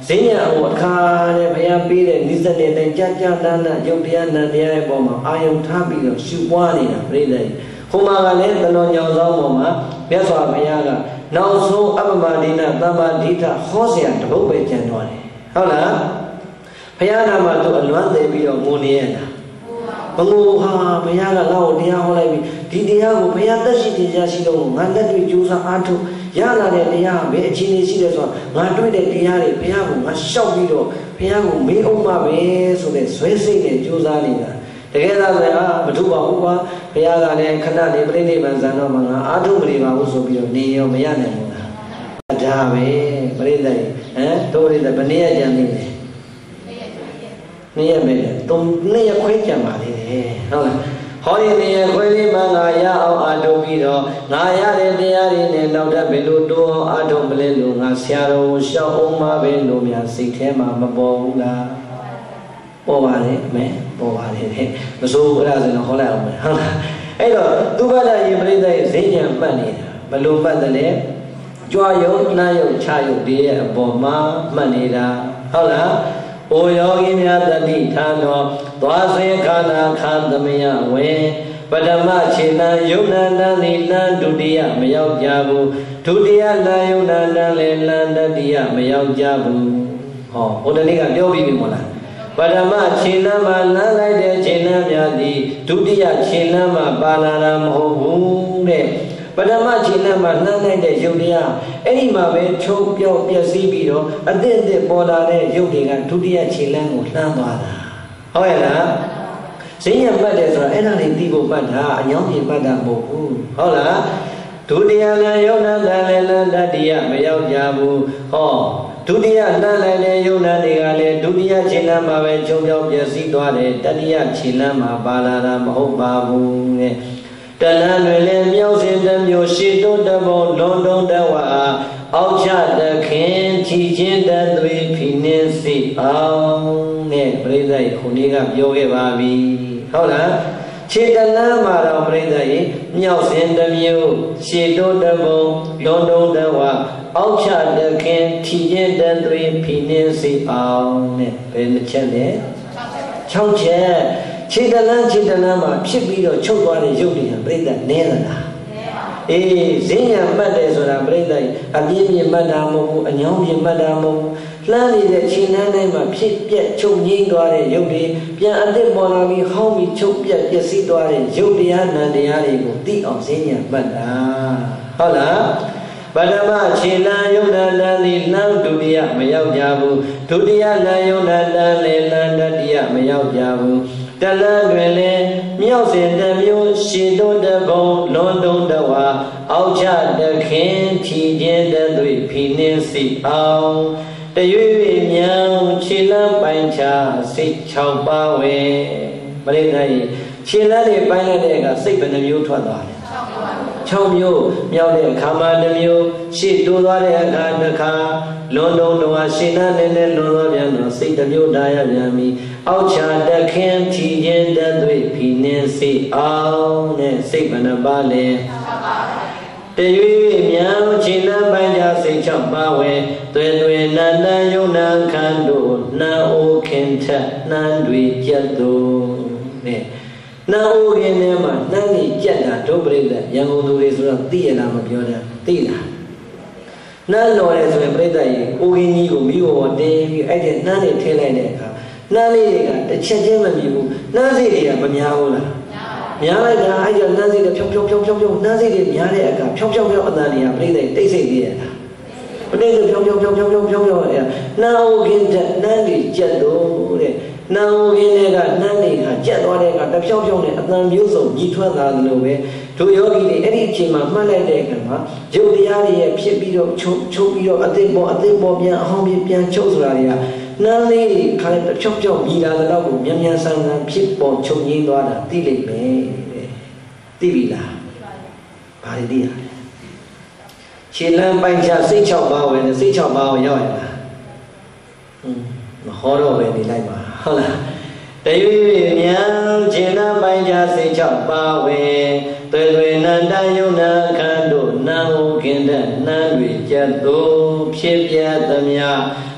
S1: ဈဉ္ညာကိုအခါနဲ့ဘုရားပေးတဲ့နိစ္စနဲ့တိုင်ကြကြတန်းတန်းယုတ်တရားနံတရားရဲ့ပေါ်မှာအာယုံထားပြီးတော့ရှုပွားနေတာပြိဿကြီးဟိုမှာကလည်းတလွန်ညောင်ဆောင်ပေါ်မှာမြတ်စွာဘုရားကနောက်ဆုံးအပ္ပမဒိနသမ္မာဒိဋ္ဌဟောเสียတပုတ်ပဲကျန်သွားတယ်ဟုတ်လားဘုရားနာမှာသူအလွမ်းသေးပြီးတော့ငိုနေရတာမငိုဟာဘုရားကငါ့ကိုတရားဟောလိုက်ပြီဒီတရားကိုဘုရားသက်ရှိတရားရှိတော့ငါလက်တွေ့ကြိုးစားအားထုတ်ရလာတဲ့တရားဘယ်အခြေအနေရှိလဲဆိုတော့ငါတွေ့တဲ့တရားတွေဘုရားကငါရှောက်ပြီးတော့ဘုရားကိုမေးအောင်ပါပဲဆိုတဲ့ဇွဲစိတ်နဲ့ကြိုးစားနေတာတကယ်တော့ဆိုရင်မထူပါဘူးကွာဘုရားကလည်းခဏနေပြိဋိဘံဇန်တော်မှာငါအားထုတ်မနေပါဘူးဆိုပြီးတော့နေရောမရနိုင်ဘူးလားဒါပဲပြိဋိဟမ်တို့ပြိဋိဘယ်နည်းကြံနေလဲနေ့ရက်ပဲသုံးနေ့ရက်ခွဲကြံပါသေးတယ်ဟုတ်လားဟောဒီနေ့ရက်ခွဲလေးမှငါရအောင်အားထုတ်ပြီးတော့ငါရတဲ့တရားတွေနဲ့နောက်ထပ်ဘယ်လိုတိုးအောင်အားထုတ်မလဲလို့ငါဆရာတော်ကိုရှောက်အောင်မပဲလို့များစိတ်ထဲမှာမပေါ်ဘူးလားပေါ်ပါလေမဲပေါ်ပါလေမစိုးဘူးအဲ့ဒါဆိုတော့ဟောလိုက်အောင်မယ်ဟုတ်လားအဲ့တော့သူဘာသာရေပြိဿရဲ့ဈဉ္ဉံမှတ်နေတာဘယ်လိုမှတ်တယ်လဲကြွားယုံနှမ်းယုံချယုံဒီရဲ့အပေါ်မှာမှတ်နေတာဟုတ်လားအိုယောဂီများတတိထာနောသွားစေခန္ဓာခန္သမယဝေပထမခြေလံယုံနာတန်ဒီလံဒုတိယမရောက်ကြဘူးဒုတိယလံယုံနာတန်လည်းလံတတိယမရောက်ကြဘူးဟောဟိုတနေ့ကပြောပြီးပြီမို့လားပထမခြေလံမှာလမ်းလိုက်တဲ့ခြေလံများသည်ဒုတိယခြေလံမှာပါလာတာမဟုတ်ဘူးတဲ့ပထမခြေလမ်းမှာနှမ်းလိုက်တဲ့ရုပ်တရားအဲ့ဒီမှာပဲချုပ်ပြောက်ပျက်စီးပြီးတော့အသင့်အသင့်ပေါ်လာတဲ့ရုပ်တွေကဒုတိယခြေလမ်းကိုလှမ်းသွားတာဟုတ်ရဲ့လားဈဉ္ညာမှတ်တယ်ဆိုတာအဲ့ဒါလေးသိဖို့မှတ်တာအညောင်းပြင်မှတ်တာမဟုတ်ဘူးဟုတ်လားဒုတိယလမ်းယုံနာတန်လည်းလမ်းတတိယမရောက်ကြဘူးဟောဒုတိယနှမ်းလိုက်တဲ့ယုံနာတွေကလည်းဒုတိယခြေလမ်းမှာပဲချုပ်ပြောက်ပျက်စီးသွားတယ်တတိယခြေလမ်းမှာပါလာတာမဟုတ်ပါဘူးတဲ့တဏှာတွေလည်းမြောက်စဉ်တစ်မျိုးရှေတုတဘောလွန်တုံးတဝါအောက်ချတခင်ချီချင်းတသွေးဖိနှင်းစိအောင်နဲ့ပြိဿရေခုနေ့ကပြောခဲ့ပါပြီဟုတ်လားခြေတလန်းမှာတော့ပြိဿရေမြောက်စဉ်တစ်မျိုးရှေတုတဘောလွန်တုံးတဝါအောက်ချတခင်ချီချင်းတသွေးဖိနှင်းစိအောင်နဲ့ဘယ်နှချက်လဲ၆ချက်ခြေတလန်းခြေတလန်းမှာဖြစ်ပြီးတော့ချုပ်သွားတဲ့ရုပ်တွေကပြိဿနဲလားအေးဈဉ္ညာမှတ်တယ်ဆိုတာပြိဿအပြင်းပြင်းမှတ်တာမဟုတ်ဘူးအညောင်းပြင်းမှတ်တာမဟုတ်ဘူးလှမ်းနေတဲ့ခြေနှမ်းတိုင်းမှာဖြစ်ပြက်ချုပ်ငိမ့်သွားတဲ့ရုပ်တွေပြန်အသစ်ပေါ်လာပြီးဟောင်းပြီးချုပ်ပြက်ပျက်စီးသွားတဲ့ရုပ်တရားနံတရားတွေကိုသိအောင်ဈဉ္ညာမှတ်တာဟုတ်လားပထမခြေလမ်းယုံနာတန်သည်လမ်းဒုတိယမရောက်ကြဘူးဒုတိယလမ်းယုံနာတန်လည်းလမ်းတတိယမရောက်ကြဘူးတလန်းတွင်လည်းမြောက်စဉ်တစ်မျိုးရှေတုတဘုံလွန်တုံးတဝါအောက်ချတခင်ချီချင်းတသွေဖိနှင်းစိအောင်တရွေ့ရွေ့မြောင်ခြေလမ်းပိုင်းချစိတ်၆ပါးဝဲပရိသတ်ရေခြေလမ်းတွေပိုင်းလိုက်တဲ့အခါစိတ်ဘယ်နှမျိုးထွက်သွားလဲ၆မျိုးမြောက်တဲ့အခါမှာတစ်မျိုးရှေ့တိုးသွားတဲ့အခါတစ်ခါလွန်တုံးတဝါရှေ့နားနဲ့နဲ့လွန်သွားပြန်တော့စိတ်တစ်မျိုးတာရပြန်ပြီအောက်ချတခင်ထီချင်းတသွေးဖိနှင်းစိအောင်နဲ့စိတ်ဘယ်နှပါလဲတရွေ့မြောင်ခြေလမ်းပိုင်းကြစိတ်၆ပါးဝဲသွဲသွဲနန္တယုံနာခန္တို့နှံအိုခင်ထက်နှမ်းတွေကြက်သူနဲ့နှံအိုခင်ထဲမှာနှမ်းတွေကြက်တာဒုပရိသတ်ရန်ကုန်သူတွေဆိုတော့သိရလားမပြောတာသိလားနှမ်းတော်တယ်ဆိုရင်ပရိသတ်ကြီးအိုခင်ကြီးကိုမိဘပေါ်တင်းပြီးအဲ့ဒီနှမ်းတွေထည့်လိုက်တဲ့အခါနှမ်းလေးတွေကတစ်ချက်ချင်းမမြင်ဘူးနှမ်းစိတ်တွေကမများဘူးလားများလိုက်တာအဲ့ဒီနှမ်းစိတ်တွေဖြောင်းဖြောင်းဖြောင်းဖြောင်းဖြောင်းနှမ်းစိတ်တွေများတဲ့အခါဖြောင်းဖြောင်းဖြောင်းအတန်တွေကပြိသိတိတ်စိတ်သေးရတာပြိသိဖြောင်းဖြောင်းဖြောင်းဖြောင်းဖြောင်းဖြောင်းဖြောင်းအဲ့နှမ်းအိုခင်တဲ့နှမ်းတွေကြက်တော့တဲ့နှမ်းအိုခင်တွေကနှမ်းတွေကကြက်သွားတဲ့အခါတဖြောင်းဖြောင်းနဲ့အတန်မျိုးစုံညီထွန်းလာသလိုပဲတို့ယောဂီတွေအဲ့ဒီအချိန်မှာမှတ်လိုက်တဲ့အခါမှာရုပ်တရားတွေရဲ့ဖြစ်ပြီးတော့ချုပ်ချုပ်ပြီးတော့အသိပေါ်အသိပေါ်ပြန်အဟောင်းပြန်ပြန်ချုပ်ဆိုတာတွေကနှမ်းလေးတွေခါလိုက်ဖြောင်းဖြောင်းမြည်လာတဲ့တော့ကိုမြန်မြန်ဆန်ဆန်ဖြစ်ပေါ်ချုပ်ငြိမ်းသွားတာသိလိမ့်မယ်တဲ့သိပြီလားဘာတွေသိရလဲခြေလမ်းပိုင်းခြားစိတ်၆ပါးဝင်တယ်စိတ်၆ပါးကိုရောက်ရလားอืมမဟောတော့ပဲနေလိုက်ပါဟုတ်လားတရွေ့မြန်ခြေလမ်းပိုင်းခြားစိတ်၆ပါးဝင်သွေသွေနန္တယုံနာခန္တို့နာဟုခင်တဲ့နန်းတွေကြက်သို့ဖြစ်ပြသမျှတ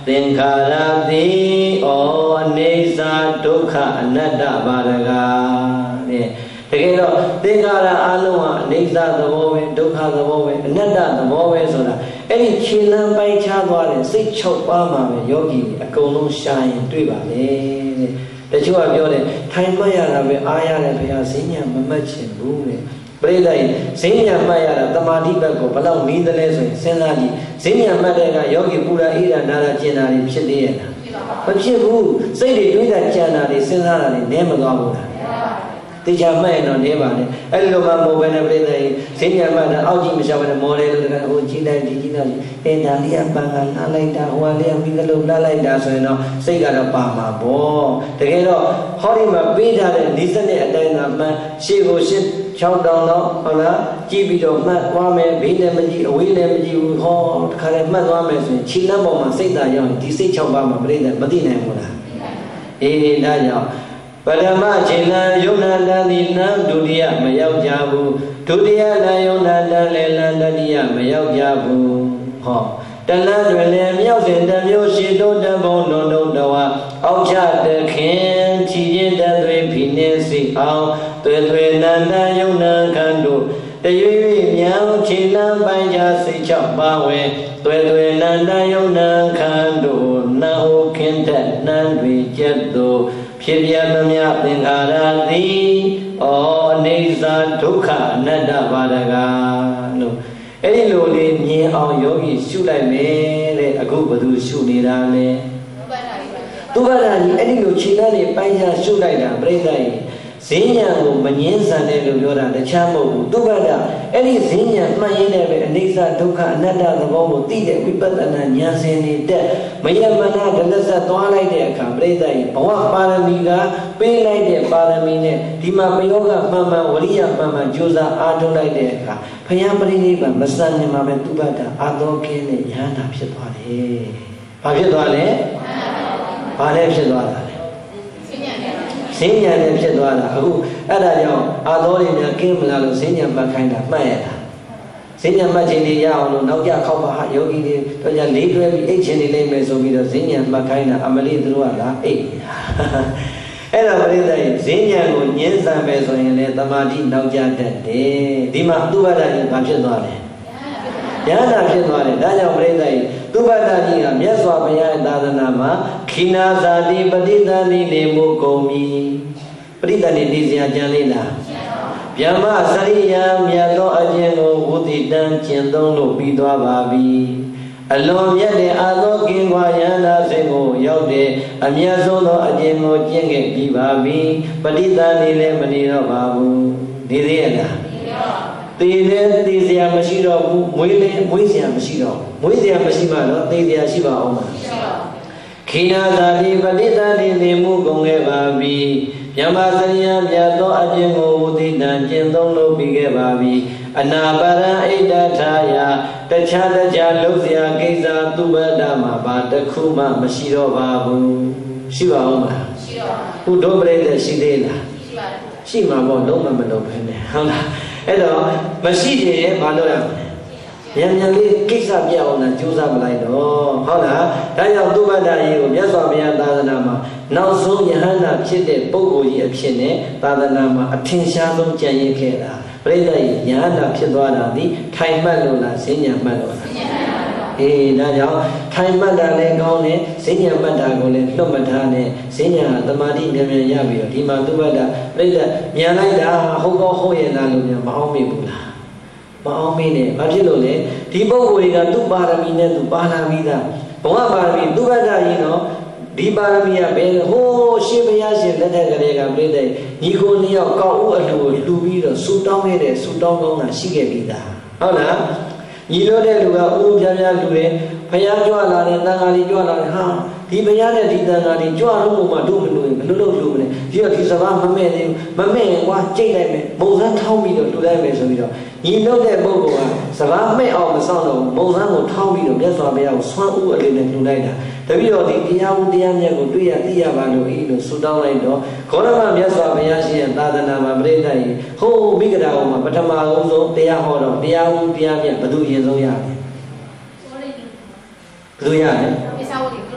S1: သင်္ခါရတိဩအနေစာဒုက္ခအနတ္တပါဒကတဲ့တကယ်တော့သင်္ခါရအလုံးဟာအနေစာသဘောပဲဒုက္ခသဘောပဲအနတ္တသဘောပဲဆိုတာအဲ့ဒီခြေလမ်းပိုင်းခြားသွားတဲ့စိတ်၆ပါးမှာပဲယောဂီအကုန်လုံးရှာရင်တွေ့ပါလေတဲ့တချို့ကပြောတယ်ထိုင်မှတ်ရတာပဲအားရတယ်ဘုရားဈဉ္ညာမမှတ်ချင်ဘူးတဲ့ပရိသတ်ဈဉ္ညာမှတ်ရတာတမာတိဘက်ကိုဘယ်လောက်နီးသလဲဆိုရင်စဉ်းစားကြည့်ဈဉ္ညာမှတ်တဲ့ကယောဂီပူရာဣရာနာရာကျင်တာတွေဖြစ်သေးရဲ့လားမဖြစ်ဘူးစိတ်တွေတွေးတာကြံတာတွေစဉ်းစားတာတွေနည်းမသွားဘူးလားတေချာမှတ်ရင်တော့နေပါနဲ့အဲ့လိုမှမဟုတ်ဘဲနဲ့ပြိဿကြီးဈဉ္ညာမှတ်တာအောက်ကြီးမရှောက်ဘဲနဲ့မော်တယ်လို့တကယ်ဟိုကြီးလိုက်ဒီကြီးလိုက်အင်းဒါလေးကပန်ကလှလိုက်တာဟိုကလေးကမိကလုံးလှလိုက်တာဆိုရင်တော့စိတ်ကတော့ပါမှာပေါ့တကယ်တော့ဟောဒီမှာပေးထားတဲ့၄၀နဲ့အတိုင်းသာမှန်ရှေ့ကိုရှစ်၆တောင်တော့ဟုတ်လားကြည့်ပြီးတော့မှတ်သွားမယ်ဘေးနဲ့မကြည့်အဝေးနဲ့မကြည့်ဘူးဟောတခါလဲမှတ်သွားမယ်ဆိုရင်ခြေလမ်းပေါ်မှာစိတ်သာရောက်ရင်ဒီစိတ်၆ပါးမှာပြိဿမသိနိုင်ဘူးလားအေးဒါကြောင့်ပထမခြေလမ်းယုံနာတန်ဒီလမ်းဒုတိယမရောက်ကြဘူးဒုတိယလမ်းယုံနာတန်လည်းလမ်းတတိယမရောက်ကြဘူးဟောတလန်းတွင်လည်းမြောက်စဉ်တမျိုးရှိတုံးတဘုံလုံးလုံးတော်အောက်ချတခင်ချီချင်းတသွေးဖိနေစီအောင်သွေသွေနန္တယုံနာခန္တို့တရွေ့မြောင်ခြေလမ်းပိုင်းခြားစိတ်ချပါဝဲသွေသွေနန္တယုံနာခန္တို့နာဟုခင်တဲ့နန်းတွေကျက်တို့ဖြစ်ပြသမျှသင်္ခါရတိဩအနေစာဒုက္ခအနတ္တပါဒကလို့အဲ့ဒီလိုလေးမြင်အောင်ယောဂီရှုလိုက်မယ်တဲ့အခုဘယ်သူရှုနေတာလဲသူဘာသာကြီးအဲ့ဒီလိုခြေလမ်းတွေပိုင်းခြားရှုလိုက်တာပြိဿကြီးဈဉ္ညာကိုမငင်းဆန်တယ်လို့ပြောတာတခြားမဟုတ်ဘူးသူဘာသာအဲ့ဒီဈဉ္ညာမှတ်ရင်းနဲ့ပဲအနေစာဒုက္ခအနတ္တသဘောကိုသိတဲ့ဝိပဿနာဉာဏ်စဉ်တွေတက်မယမနာဒလဆက်သွားလိုက်တဲ့အခါပြိဿကြီးဘဝပါရမီကပေးလိုက်တဲ့ပါရမီနဲ့ဒီမှာပယောဂမှန်မှန်ဝရိယမှန်မှန်ကြိုးစားအားထုတ်လိုက်တဲ့အခါဘုရားပရိနိဗ္ဗာန်မစံနေမှာပဲသူဘာသာအာသောကင်းနဲ့ဉာဏ်တာဖြစ်သွားတယ်။ဘာဖြစ်သွားလဲ။ဘာလဲဖြစ်သွားတာလဲဈဉ္ညာနဲ့ဖြစ်သွားတာအခုအဲ့ဒါကြောင့်အာသောတွေများကင်းမလားလို့ဈဉ္ညာမှတ်ခိုင်းတာမှတ်ရတာဈဉ္ညာမှတ်ခြင်းတွေရအောင်လို့နောက်ကြခောက်ပါဟာယောဂီတွေတို့ကြလေးတွဲပြီးအိတ်ခြင်းတွေလိမ့်မယ်ဆိုပြီးတော့ဈဉ္ညာမှတ်ခိုင်းတာအမလေးသူတို့ကလားအိတ်အဲ့ဒါပရိသတ်ဈဉ္ညာကိုညှင်းဆန်ပဲဆိုရင်လေသမာဓိနောက်ကျတတ်တယ်ဒီမှာသူ့ဘာသာကြီးဘာဖြစ်သွားလဲဉာဏ်သာဖြစ်သွားတယ်ဒါကြောင့်ပရိသတ်သူဘာသာကြီးကမြတ်စွာဘုရားရဲ့သာသနာမှာခိနာဇာတိပဋိသန္တိနေမှုကုန်ပြီပဋိသန္တိနေစရာကြံလေးလားဗျမစရိယမြတ်သောအကျင့်ကိုဝုတိတံကျင့်သုံးလို့ပြီးသွားပါပြီအလွန်မြတ်တဲ့အာသောကင်းကွာယန္တာစိတ်ကိုရောက်တဲ့အမြတ်ဆုံးသောအကျင့်ကိုကျင့်ခဲ့ပြီးပါပြီပဋိသန္တိလည်းမနေတော့ပါဘူးနေသေးရဲ့လားသေလည်းသေစရာမရှိတော့ဘူးမွေးလည်းမွေးစရာမရှိတော့ဘူးမွေးစရာမရှိမှတော့သေစရာရှိပါအောင်မလားခိနာသာတိပဋိသန္တိနေမှုကုန်ခဲ့ပါပြီမြမစရိယမြတ်သောအကျင့်ကိုဝုတိတံကျင့်သုံးလို့ပြီးခဲ့ပါပြီအနာပါရံဣဒ္ဓထာယတခြားတခြားလုံးစရာကိစ္စသူဘဒမှာဘာတစ်ခုမှမရှိတော့ပါဘူးရှိပါအောင်မလားရှိတော့ပါဘူးဘုဒ္ဓပရိသေရှိသေးလားရှိပါတယ်ရှိမှာပေါ့လုံးဝမလုံးပဲနဲ့ဟုတ်လားအဲ့တော့မရှိရင်ဘာလို့ရမလဲမြန်မြန်လေးကိစ္စပြအောင်လားကြိုးစားမလိုက်တော့ဟုတ်လားဒါကြောင့်သူဘဒ္ဒကြီးကိုမြတ်စွာဘုရားသာသနာမှာနောက်ဆုံးယဟန္တာဖြစ်တဲ့ပုဂ္ဂိုလ်ကြီးအဖြစ်နဲ့သာသနာမှာအထင်ရှားဆုံးကြံ့ရခဲ့တာပရိသတ်ယဟန္တာဖြစ်သွားတာဒီထိုင်မှတ်လို့လားဈဉ္ညာမှတ်လို့လားအေးဒါကြောင့်ထိုင်မှတ်တာလည်းကောင်းတယ်ဈဉ္ညာမှတ်တာကိုလည်းလွတ်မထားနဲ့ဈဉ္ညာသမာဓိမြန်မြန်ရပြီးတော့ဒီမှာသူဘဒ္ဒပရိသတ်မြန်လိုက်တာဟုတ်ကောဟုတ်ရဲ့လားလို့မြန်မအောင်မိဘူးလားမအောင်မင်းနဲ့ဘာဖြစ်လို့လဲဒီပုဂ္ဂိုလ်တွေကသူ့ပါရမီနဲ့သူပါလာပြီးသားဘဝပါရမီသူဘဒ္ဒကြီးနော်ဒီပါရမီကဘယ်ဟိုးရှင်ဘုရားရှင်လက်ထက်ကလေးကပြိတ္တိညီကိုနှစ်ယောက်ကောက်ဦးအလှကိုလှူပြီးတော့ဆူတောင်းခဲ့တဲ့ဆူတောင်းကောင်းတာရှိခဲ့ပြီးသားဟုတ်လားညီလို့တဲ့လူကဦးပြားပြားလှူတယ်ဘုရားကြွလာတယ်တန်ခါးကြီးကြွလာတယ်ဟာဒီဘုရားနဲ့ဒီတန်ခါးကြီးကြွလို့မှတို့မလို့ဘယ်လိုလုပ်လို့မလဲဒီကဒီစကားမမဲ့သေးဘူးမမဲ့ရင်ကွာကြိတ်လိုက်မယ်မုံစမ်းထောင်းပြီးတော့လှူလိုက်မယ်ဆိုပြီးတော့ညီလို့တဲ့ပုဂ္ဂိုလ်ကစကားမဲ့အောင်မဆောင်တော့မုံစမ်းကိုထောင်းပြီးတော့မြတ်စွာဘုရားကိုဆွမ်းဥအလေးနဲ့လှူလိုက်တာတပည့်တော်ဒီတရားဦးတရားမြတ်ကိုတွေ့ရသိရပါလို့ဤလို့ဆုတောင်းလိုက်တော့ဂေါရမမြတ်စွာဘုရားရှင်ရဲ့သာသနာမှာပြိတ္တကြီးဟိုးမိဂရာဟောမှာပထမဆုံးတရားဟောတော့တရားဦးတရားမြတ်ဘယ်သူရင်ဆုံးရလဲဘယ်သူရလဲ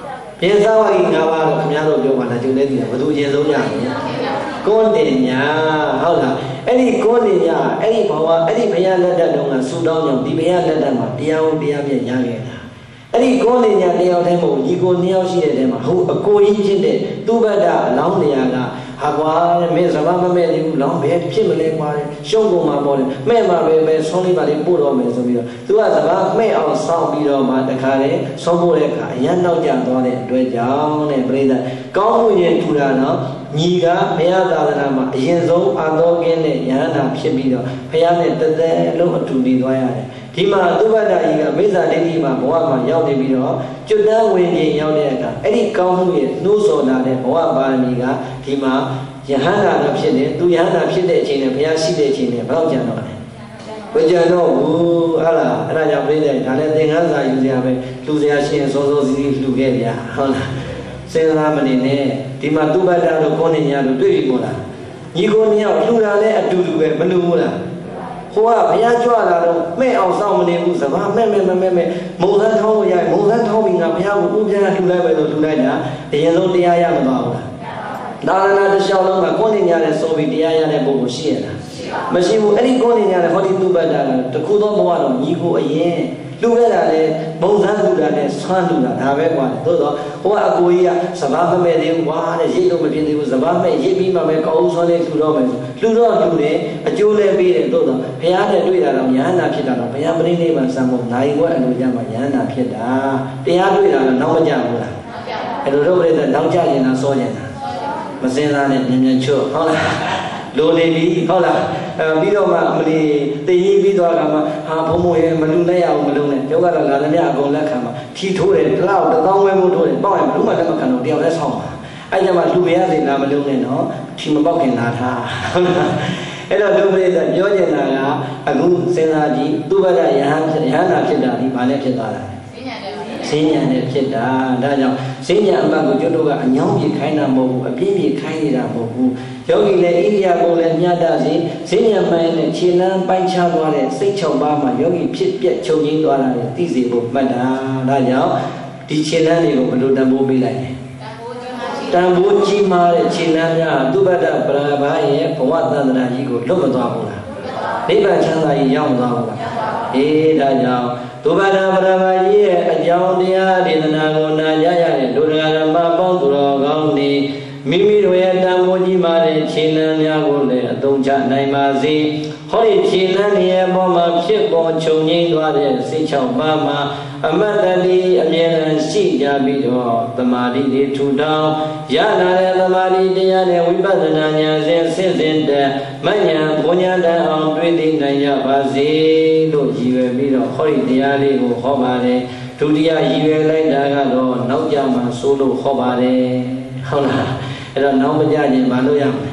S1: ပြင်စားဝါကြီးငါးပါးတော့ခင်ဗျားတို့ပြောပါလားကျုပ်လည်းသိတယ်ဘယ်သူအရင်ဆုံးရလဲကွန်းတင်ညာဟုတ်လားအဲ့ဒီကွန်းတင်ညာအဲ့ဒီဘဝအဲ့ဒီဘုရားလက်ထက်တုန်းကဆူတောင်းကြောင့်ဒီဘုရားလက်ထက်မှာတရားဝင်တရားပြည့်ရခဲ့တာအဲ့ဒီကွန်းတင်ညာတယောက်တည်းမဟုတ်ညီကိုနှစ်ယောက်ရှိတဲ့တဲမှာဟိုအကိုကြီးဖြစ်တဲ့သူဘဒ္ဒအလောင်းနေရာကဟာကွာမင်းစဘာမမဲ့သေးဘူးလောင်းဘယ်ဖြစ်မလဲကွာရှုံးကုန်မှာပေါ့လေမဲ့မှာပဲပဲဆုံးလေးပါလေးပို့တော့မယ်ဆိုပြီးတော့သူကစဘာမဲ့အောင်စောင့်ပြီးတော့မှတခါလေဆုံးဖို့တဲ့အခါအရန်နောက်ကျသွားတဲ့အတွက်ကြောင့်တဲ့ပြိဿကောင်းမှုရင်ထူတာတော့ညီကဘုရားသာသနာမှာအရင်ဆုံးအာတော်ကင်းတဲ့ယန္တာဖြစ်ပြီးတော့ဘုရားနဲ့တသက်လုံးအတူနေသွားရတယ်ဒီမှာသုဘဒ္ဒကြီးကမိစ္ဆာဒိဋ္ဌိမှာဘဝမှာရောက်နေပြီးတော့ကျွတ်တန်းဝင်ခြင်းရောက်တဲ့အခါအဲ့ဒီကောင်းမှုရဲ့နှိုးဆော်တာတဲ့ဘဝပါရမီကဒီမှာယဟန္တာတော့ဖြစ်တယ်သူယဟန္တာဖြစ်တဲ့အချိန်နဲ့ဘုရားရှိတဲ့အချိန်နဲ့ဘယ်တော့ကြံတော့လဲဘယ်ကြံတော့ဘူးဟာလားအဲ့ဒါကြောင့်ပြိဿဒါလည်းသင်္ကန်းစာယူစရာပဲလူစရာရှိရင်စောစောစီးစီးလှူခဲ့ဗျာဟုတ်လားစဉ်းစားမနေနဲ့ဒီမှာသုဘဒ္ဒတို့ကိုနေညာတို့တွေ့ပြီမို့လားညီကိုနှစ်ယောက်လှူတာလည်းအတူတူပဲမလှူဘူးလားဟိုကဘုရားကြွလာတော့မဲ့အောင်စောင့်မနေဘူးစဘာမဲ့မဲ့မဲ့မဲ့မုံစမ်းထောင်းလို့ရမုံစမ်းထောင်းပြီးငါဘုရားကိုဥပြန်လှူလိုက်ပဲဆိုလှူလိုက်တာအရင်ဆုံးတရားရမသွားဘူးလားသာသနာတစ်လျှောက်လုံးမှာကိုယ်နေညာနဲ့ဆိုပြီးတရားရတဲ့ပုဂ္ဂိုလ်ရှိရလားမရှိဘူးအဲ့ဒီကိုယ်နေညာနဲ့ဟောဒီသုဘဒ္ဒကတခုသောဘဝတော့ညီကိုအရင်လှူခဲ့တာလေဘုံစမ်းလှူတာနဲ့ဆွမ်းလှူတာဒါပဲကွာသို့တော့ဟိုကအကိုကြီးကစဘာမမဲ့သေးဘူးကွာတဲ့ရိတ်လို့မပြင်းသေးဘူးစဘာမဲ့ရိတ်ပြီးမှပဲကောင်းဆွမ်းလေးလှူတော့မယ်လှူတော့လှူတယ်အကျိုးလည်းပေးတယ်သို့တော့ဘုရားနဲ့တွေ့တာတော့ယန္တာဖြစ်တာတော့ဘုရားပရိနိဗ္ဗာန်စံဖို့နိုင်ခွက်အလိုကြမှာယန္တာဖြစ်တာတရားတွေ့တာတော့နောက်မကြဘူးလားအဲ့လိုတော့ပြည့်တဲ့နောက်ကြရင်လားစောကျင်တာမစင်စားနဲ့မြင်မြင်ချွတ်ဟုတ်လားလိုနေပြီဟုတ်လားအဲပြီးတော့မှအမလီတည်ရင်ပြီးသွားတာမှဟာဘုံဘုံရဲ့မလူနဲ့ရအောင်မလုံးနဲ့ကျောက်ကလာသမျှအကုန်လက်ခံမှာထီထိုးတယ်တစ်လောက်တစ်သောင်းဝဲမို့ထိုးတယ်ပေါ့ရင်ဘလို့မှတက်မခံတော့တယောက်လည်းဆောင်းပါအဲ့ကြမှာလူမရစေလားမလုံးနဲ့နော်ထီမပေါက်ခင်လာထားဟုတ်လားအဲ့တော့ဒုပရိသပြောကျင်တာကအခုစဉ်းစားကြည့်သူဘဒ္ဒယဟန်ယဟန္တာဖြစ်တာဒီဘာနဲ့ဖြစ်သွားတာဈဉ္ဉံနဲ့ဖြစ်တာဒါကြောင့်ဈဉ္ဉံအမှတ်ကိုကျွတ်တို့ကအညောင်းပြေခိုင်းတာမဟုတ်ဘူးအပြင်းပြေခိုင်းနေတာမဟုတ်ဘူးယောဂီလည်းဣရိယာပုလည်းညတစေဈဉ္ဉံမှန်နဲ့ခြေလမ်းပိုင်းခြားသွားတဲ့စိတ်၆ပါးမှာယောဂီဖြစ်ပြက်ချုပ်ငိမ့်သွားတာလေသိစေဖို့မှတ်တာဒါကြောင့်ဒီခြေလမ်းတွေကိုဘယ်လိုတန်ဖိုးပေးလိုက်လဲတန်ဖိုးကြီးမားတဲ့ခြေလမ်းများသုဘဒ္ဒပရဘာရဲ့ဘဝသန္တနာကြီးကိုလွတ်မသွားဘူးလားနိဗ္ဗာန်ချမ်းသာကြီးရောက်သွားဘူးလားအေးဒါကြောင့်သုဘဒ္ဒပရဘာကြီးရဲ့အကြောင်းတရားဒေသနာကိုနာကြားရတဲ့ဒုဒဂရမပေါင်းသူတော်ကောင်းတွေမိမိတို့ရဲ့တန်ဖိုးကြီးမားတဲ့ခြေလမ်းများကိုလည်းအသုံးချနိုင်ပါစေဟောဒီခြေလမ်းရဲ့အပေါ်မှာဖြစ်ပေါ်ချုပ်ငြိမ်းသွားတဲ့စိတ်၆ပါးမှာအမတ္တတိအမြဲတမ်းရှိကြပြီးတော့သမာဓိတွေထူထောင်ရလာတဲ့သမာဓိတရားနဲ့ဝိပဿနာဉာဏ်စဉ်ဆင့်စဉ်တဲ့မဉဏ်ဘုံဉာဏ်တန်အောင်တွေ့သိနိုင်ကြပါစေလို့ရည်ရွယ်ပြီးတော့ဟောဒီတရားလေးကိုဟောပါတယ်ဒုတိယရည်ရွယ်လိုက်တာကတော့နောက်ကြမှာဆိုလို့ဟောပါတယ်ဟုတ်လားအဲ့တော့နောက်မကြရင်မလုပ်ရမလဲ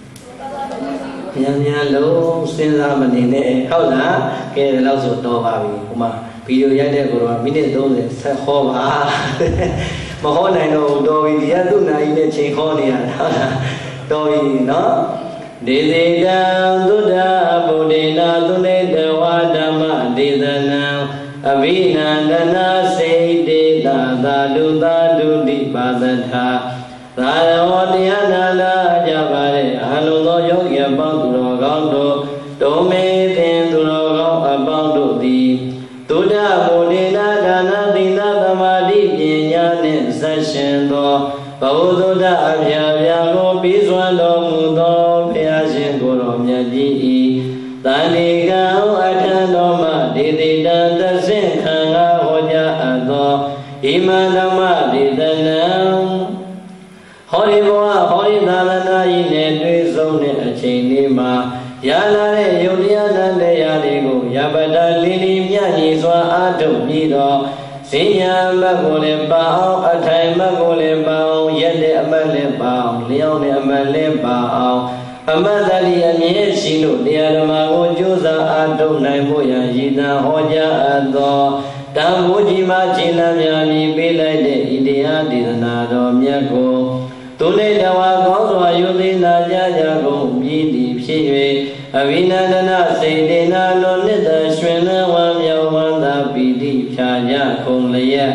S1: မြန်မြန်လုံးစဉ်းစားမနေနဲ့ဟုတ်လားကဲဒီလောက်ဆိုတော့ပါပြီဟိုမှာဗီဒီယိုရိုက်တဲ့ကိုတော့မိနစ်သုံးဆယ်ဆက်ဟောပါမဟောနိုင်တော့တော်ပြီဒီကသူ့နာကြီးနဲ့ချိန်ဟောနေရတာဟုတ်လားတော်ပြီနော်ဒေသေတံသုဒ္ဓဗုဒ္ဓေနာသုနေတဝါဓမ္မဒေသနံအဘိနန္ဒနာစေတေတာသာဓုသာဓုတိပါဒထာသာရောတရားနာလာကြပါတဲ့အာလုံသောယောဂီအပေါင်းသူတော်ကောင်းတို့တုံမေသင်သူတော်ကောင်းအပေါင်းတို့သည်သုဒ္ဓဗုဒ္ဓေနာဒါနသီလသမာဓိပညာနှင့်ဆက်ရှင်သောဘဝသုဒ္ဓအဖျာဖျာကိုပြီးစွမ်းတော်မူသောဘုရားရှင်ကိုယ်တော်မြတ်ကြီး၏တန်ဒီကံအထံတော်မှဒေတိတံသဆင့်ခံငါဟောကြားအပ်သောဣမံဓမ္မဒေသနံဟောဒီဘဝဟောဒီသာသနာ၏နဲ့တွေ့ဆုံတဲ့အချိန်လေးမှာရလာတဲ့ယုတ်တရားနဲ့တရားတွေကိုယပတလီလီမြတ်ကြီးစွာအားထုတ်ပြီးတော့ဈဉ္ညာမတ်ကိုလည်းပါအောင်အထိုင်မတ်ကိုလည်းပါအောင်ရက်တဲ့အမတ်လည်းပါအောင်လျောင်းတဲ့အမတ်လည်းပါအောင်အမတ်တလီအမြဲရှိလို့တရားဓမ္မကိုကြိုးစားအားထုတ်နိုင်ဖို့ရန်ရည်သာဟောကြားအပ်သောတန်ဖိုးကြီးမှခြေလမ်းများမြည်ပေးလိုက်တဲ့ဤတရားဒေသနာတော်မြတ်ကိုသူနေတဝါကောင်းစွာယုသိနာကြကြကုန်ပြည်သည်ဖြစ်၍အဘိနန္ဒနာစေတေနာလွန်နှစ်သက်ရွှင်လန်းဝမ်းမြောက်ဝမ်းသာပီတိဖြာကြကုန်လျက်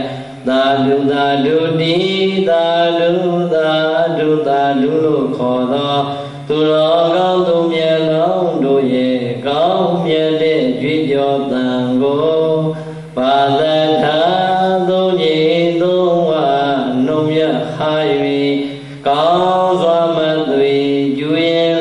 S1: သာဓုသာဓုတိသာဓုသာဓုသာဓုလို့ခေါ်သောသူတော်ကောင်းသူမြတ်ကောင်းတို့ရဲ့ကောင်းမြတ်တဲ့ကြွေးကြော်သံကိုပါဒထာသုံးကြီးသုံးဝနှုံမြတ်ဟာ၍ကောင်းစွာမသွေကျွေ